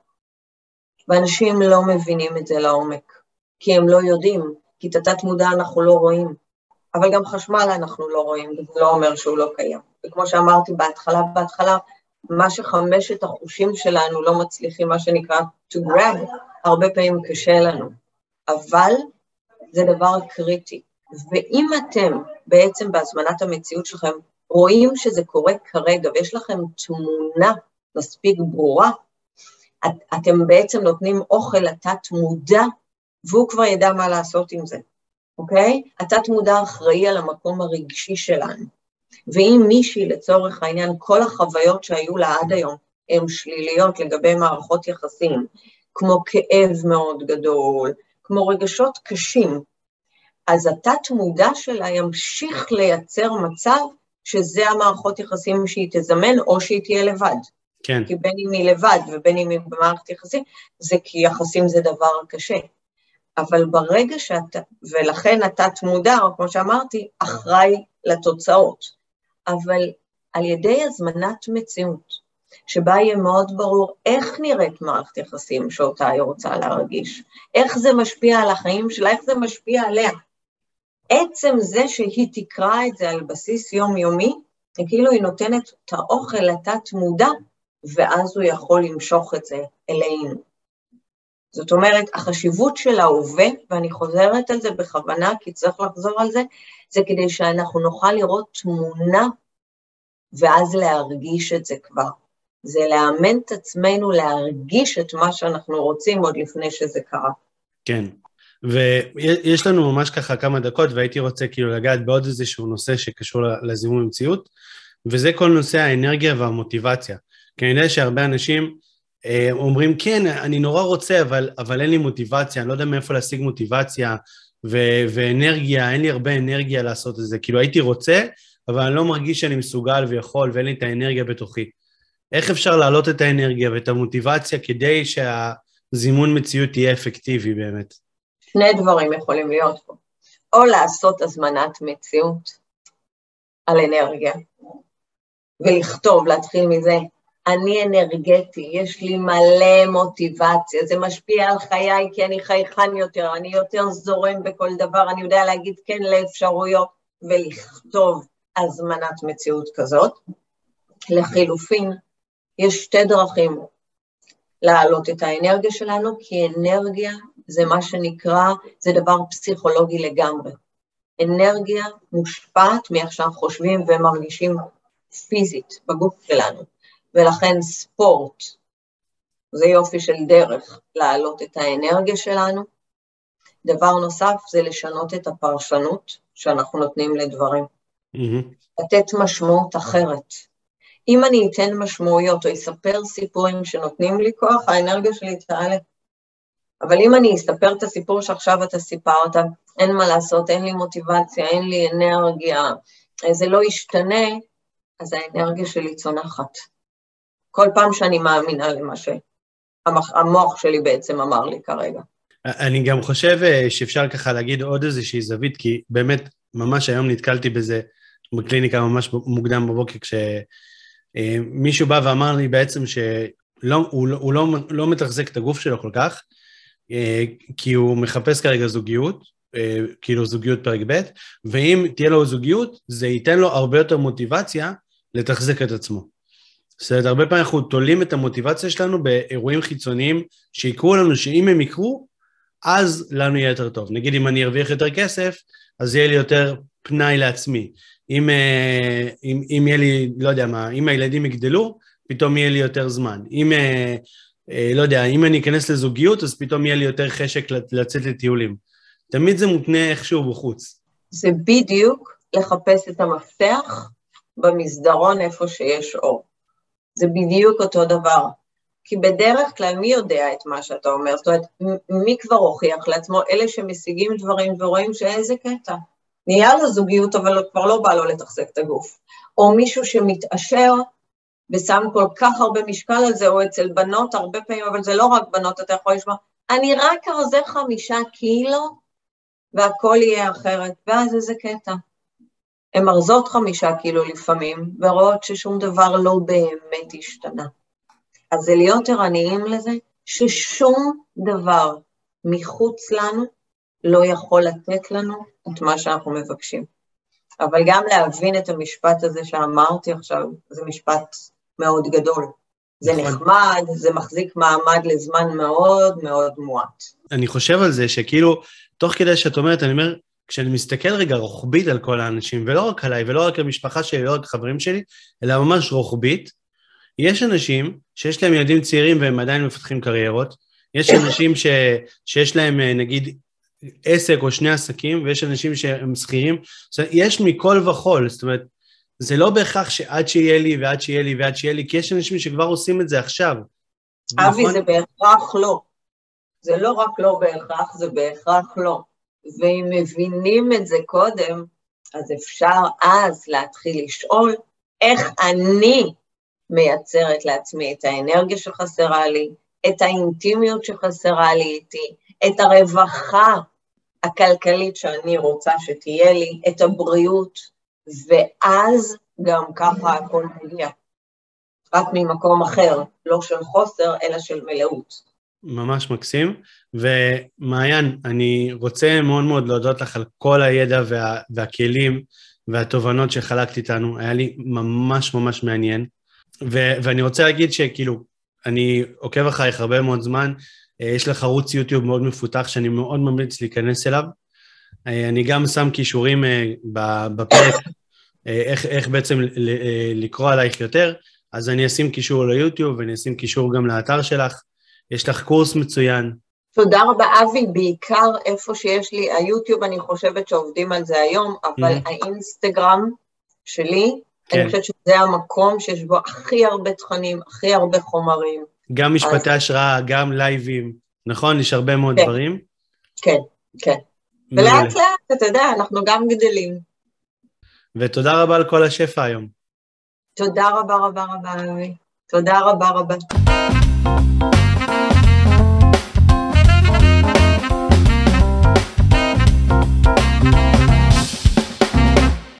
ואנשים לא מבינים את זה לעומק, כי הם לא יודעים, כי את התת מודע אנחנו לא רואים, אבל גם חשמל אנחנו לא רואים, וזה לא אומר שהוא לא קיים. וכמו שאמרתי בהתחלה, מה שחמשת החושים שלנו לא מצליחים, מה שנקרא to grab, הרבה פעמים קשה לנו, אבל זה דבר קריטי. ואם אתם בעצם בהזמנת המציאות שלכם רואים שזה קורה כרגע, ויש לכם תמונה מספיק ברורה, אתם בעצם נותנים אוכל לתת מודע, והוא כבר ידע מה לעשות עם זה, אוקיי? התת מודע אחראי על המקום הרגשי שלנו, ואם מישהי לצורך העניין, כל החוויות שהיו לה עד היום, הן שליליות לגבי מערכות יחסים, כמו כאב מאוד גדול, כמו רגשות קשים, אז התת מודע שלה ימשיך לייצר מצב שזה המערכות יחסים שהיא תזמן, או שהיא תהיה לבד.
כן.
כי בין אם היא לבד ובין אם היא במערכת יחסים, זה כי יחסים זה דבר קשה. אבל ברגע שאתה, ולכן התת מודע, או כמו שאמרתי, אחראי לתוצאות. אבל על ידי הזמנת מציאות, שבה יהיה מאוד ברור איך נראית מערכת יחסים שאותה היא רוצה להרגיש, איך זה משפיע על החיים שלה, איך זה משפיע עליה. עצם זה שהיא תקרא את זה על בסיס יומיומי, כאילו היא נותנת את האוכל לתת מודע, ואז הוא יכול למשוך את זה אלינו. זאת אומרת, החשיבות של ההווה, ואני חוזרת על זה בכוונה, כי צריך לחזור על זה, זה כדי שאנחנו נוכל לראות תמונה, ואז להרגיש את זה כבר. זה לאמן את עצמנו להרגיש את מה שאנחנו רוצים עוד לפני שזה קרה.
כן, ויש לנו ממש ככה כמה דקות, והייתי רוצה כאילו לגעת בעוד איזשהו נושא שקשור לזימון המציאות, וזה כל נושא האנרגיה והמוטיבציה. כי אני יודע שהרבה אנשים אומרים, כן, אני נורא רוצה, אבל אין לי מוטיבציה, אני לא יודע מאיפה להשיג מוטיבציה ואנרגיה, אין לי הרבה אנרגיה לעשות את זה. כאילו הייתי רוצה, אבל אני לא מרגיש שאני מסוגל ויכול, ואין לי את האנרגיה בתוכי. איך אפשר להעלות את האנרגיה ואת המוטיבציה כדי שהזימון מציאות תהיה אפקטיבי באמת?
שני דברים יכולים להיות פה. או לעשות הזמנת מציאות על אנרגיה, ולכתוב, להתחיל מזה, אני אנרגטי, יש לי מלא מוטיבציה, זה משפיע על חיי כי אני חייכן יותר, אני יותר זורם בכל דבר, אני יודע להגיד כן לאפשרויות, ולכתוב הזמנת מציאות כזאת. לחילופין, יש שתי דרכים להעלות את האנרגיה שלנו, כי אנרגיה זה מה שנקרא, זה דבר פסיכולוגי לגמרי. אנרגיה מושפעת מאיך שאנחנו חושבים ומרגישים פיזית בגוף שלנו, ולכן ספורט, זה יופי של דרך להעלות את האנרגיה שלנו. דבר נוסף זה לשנות את הפרשנות שאנחנו נותנים לדברים. לתת משמעות אחרת. אם אני אתן משמעויות או אספר סיפורים שנותנים לי כוח, האנרגיה שלי תעלה. אבל אם אני אספר את הסיפור שעכשיו אתה סיפרת, אין מה לעשות, אין לי מוטיבציה, אין לי אנרגיה, זה לא ישתנה, אז האנרגיה שלי צונחת. כל פעם שאני מאמינה למה שהמוח שלי בעצם אמר לי כרגע.
אני גם חושב שאפשר ככה להגיד עוד איזושהי זווית, כי באמת ממש היום נתקלתי בזה בקליניקה ממש מוקדם בבוקר, כשמישהו בא ואמר לי בעצם שהוא לא מתחזק את הגוף שלו כל כך, כי הוא מחפש כרגע זוגיות, כאילו זוגיות פרק ב', ואם תהיה לו זוגיות, זה ייתן לו הרבה יותר מוטיבציה לתחזק את עצמו. זאת אומרת, הרבה פעמים אנחנו תולים את המוטיבציה שלנו באירועים חיצוניים שיקרו לנו, שאם הם יקרו, אז לנו יהיה יותר טוב. נגיד, אם אני ארוויח יותר כסף, אז יהיה לי יותר פנאי לעצמי. אם יהיה לי, לא יודע מה, אם הילדים יגדלו, פתאום יהיה לי יותר זמן. לא יודע, אם אני אכנס לזוגיות, אז פתאום יהיה לי יותר חשק לצאת לטיולים. תמיד זה מותנה איכשהו בחוץ.
זה בדיוק לחפש את המפתח במסדרון איפה שיש אור. זה בדיוק אותו דבר. כי בדרך כלל מי יודע את מה שאתה אומר? זאת אומרת, מי כבר הוכיח לעצמו? אלה שמשיגים דברים ורואים שאיזה קטע. נהיה לו זוגיות, אבל כבר לא בא לו לתחזק את הגוף. או מישהו שמתעשר, ושם כל כך הרבה משקל על זה, או אצל בנות הרבה פעמים, אבל זה לא רק בנות, אתה יכול לשמוע, אני רק ארזה 5 קילו, והכל יהיה אחרת, ואז איזה קטע. הן ארזות 5 קילו לפעמים, ורואות ששום דבר לא באמת השתנה. אז זה להיות ערניים לזה, ששום דבר מחוץ לנו לא יכול לתת לנו את מה שאנחנו מבקשים. אבל גם להבין את המשפט הזה שאמרתי עכשיו, זה משפט מאוד גדול. זה נחמד, זה מחזיק מעמד לזמן מאוד מאוד מועט.
אני חושב על זה שכאילו, תוך כדי שאת אומרת, אני אומר, כשאני מסתכל רגע רוחבית על כל האנשים, ולא רק עליי, ולא רק המשפחה שלי, לא רק חברים שלי, אלא ממש רוחבית, יש אנשים שיש להם ילדים צעירים והם עדיין מפתחים קריירות, יש אנשים שיש להם נגיד עסק או 2 עסקים, ויש אנשים שהם שכירים, זאת אומרת, יש מכל וכל, זאת אומרת, זה לא בהכרח שעד שיהיה לי ועד שיהיה לי ועד שיהיה לי, כי יש אנשים שכבר עושים את זה עכשיו.
אבי, זה בהכרח לא. זה לא רק לא בהכרח, זה בהכרח לא. ואם מבינים את זה קודם, אז אפשר אז להתחיל לשאול, איך אני מייצרת לעצמי את האנרגיה שחסרה לי, את האינטימיות שחסרה לי איתי, את הרווחה הכלכלית שאני רוצה שתהיה לי, את הבריאות, ואז גם ככה הכל מגיע. רק ממקום אחר, לא של חוסר, אלא של מלאות.
ממש מקסים, ומעיין, אני רוצה מאוד מאוד להודות לך על כל הידע והכלים והתובנות שחלקת איתנו, היה לי ממש ממש מעניין, ואני רוצה להגיד שכאילו, אני עוקב אחריך הרבה מאוד זמן, יש לך ערוץ יוטיוב מאוד מפותח שאני מאוד ממליץ להיכנס אליו, אני גם שם קישורים בפרק, איך בעצם לקרוא עלייך יותר, אז אני אשים קישור ליוטיוב ואני אשים קישור גם לאתר שלך, יש לך קורס מצוין.
תודה רבה אבי, בעיקר איפה שיש לי, היוטיוב אני חושבת שעובדים על זה היום, אבל האינסטגרם שלי, אני חושבת שזה המקום שיש בו הכי הרבה תכנים, הכי הרבה חומרים.
גם משפטי השראה, גם לייבים, נכון? יש הרבה מאוד דברים.
כן, כן. ולאט לאט, אתה יודע, אנחנו גם גדלים.
ותודה רבה על כל השפע היום.
תודה רבה רבה רבה, אבי. תודה רבה רבה.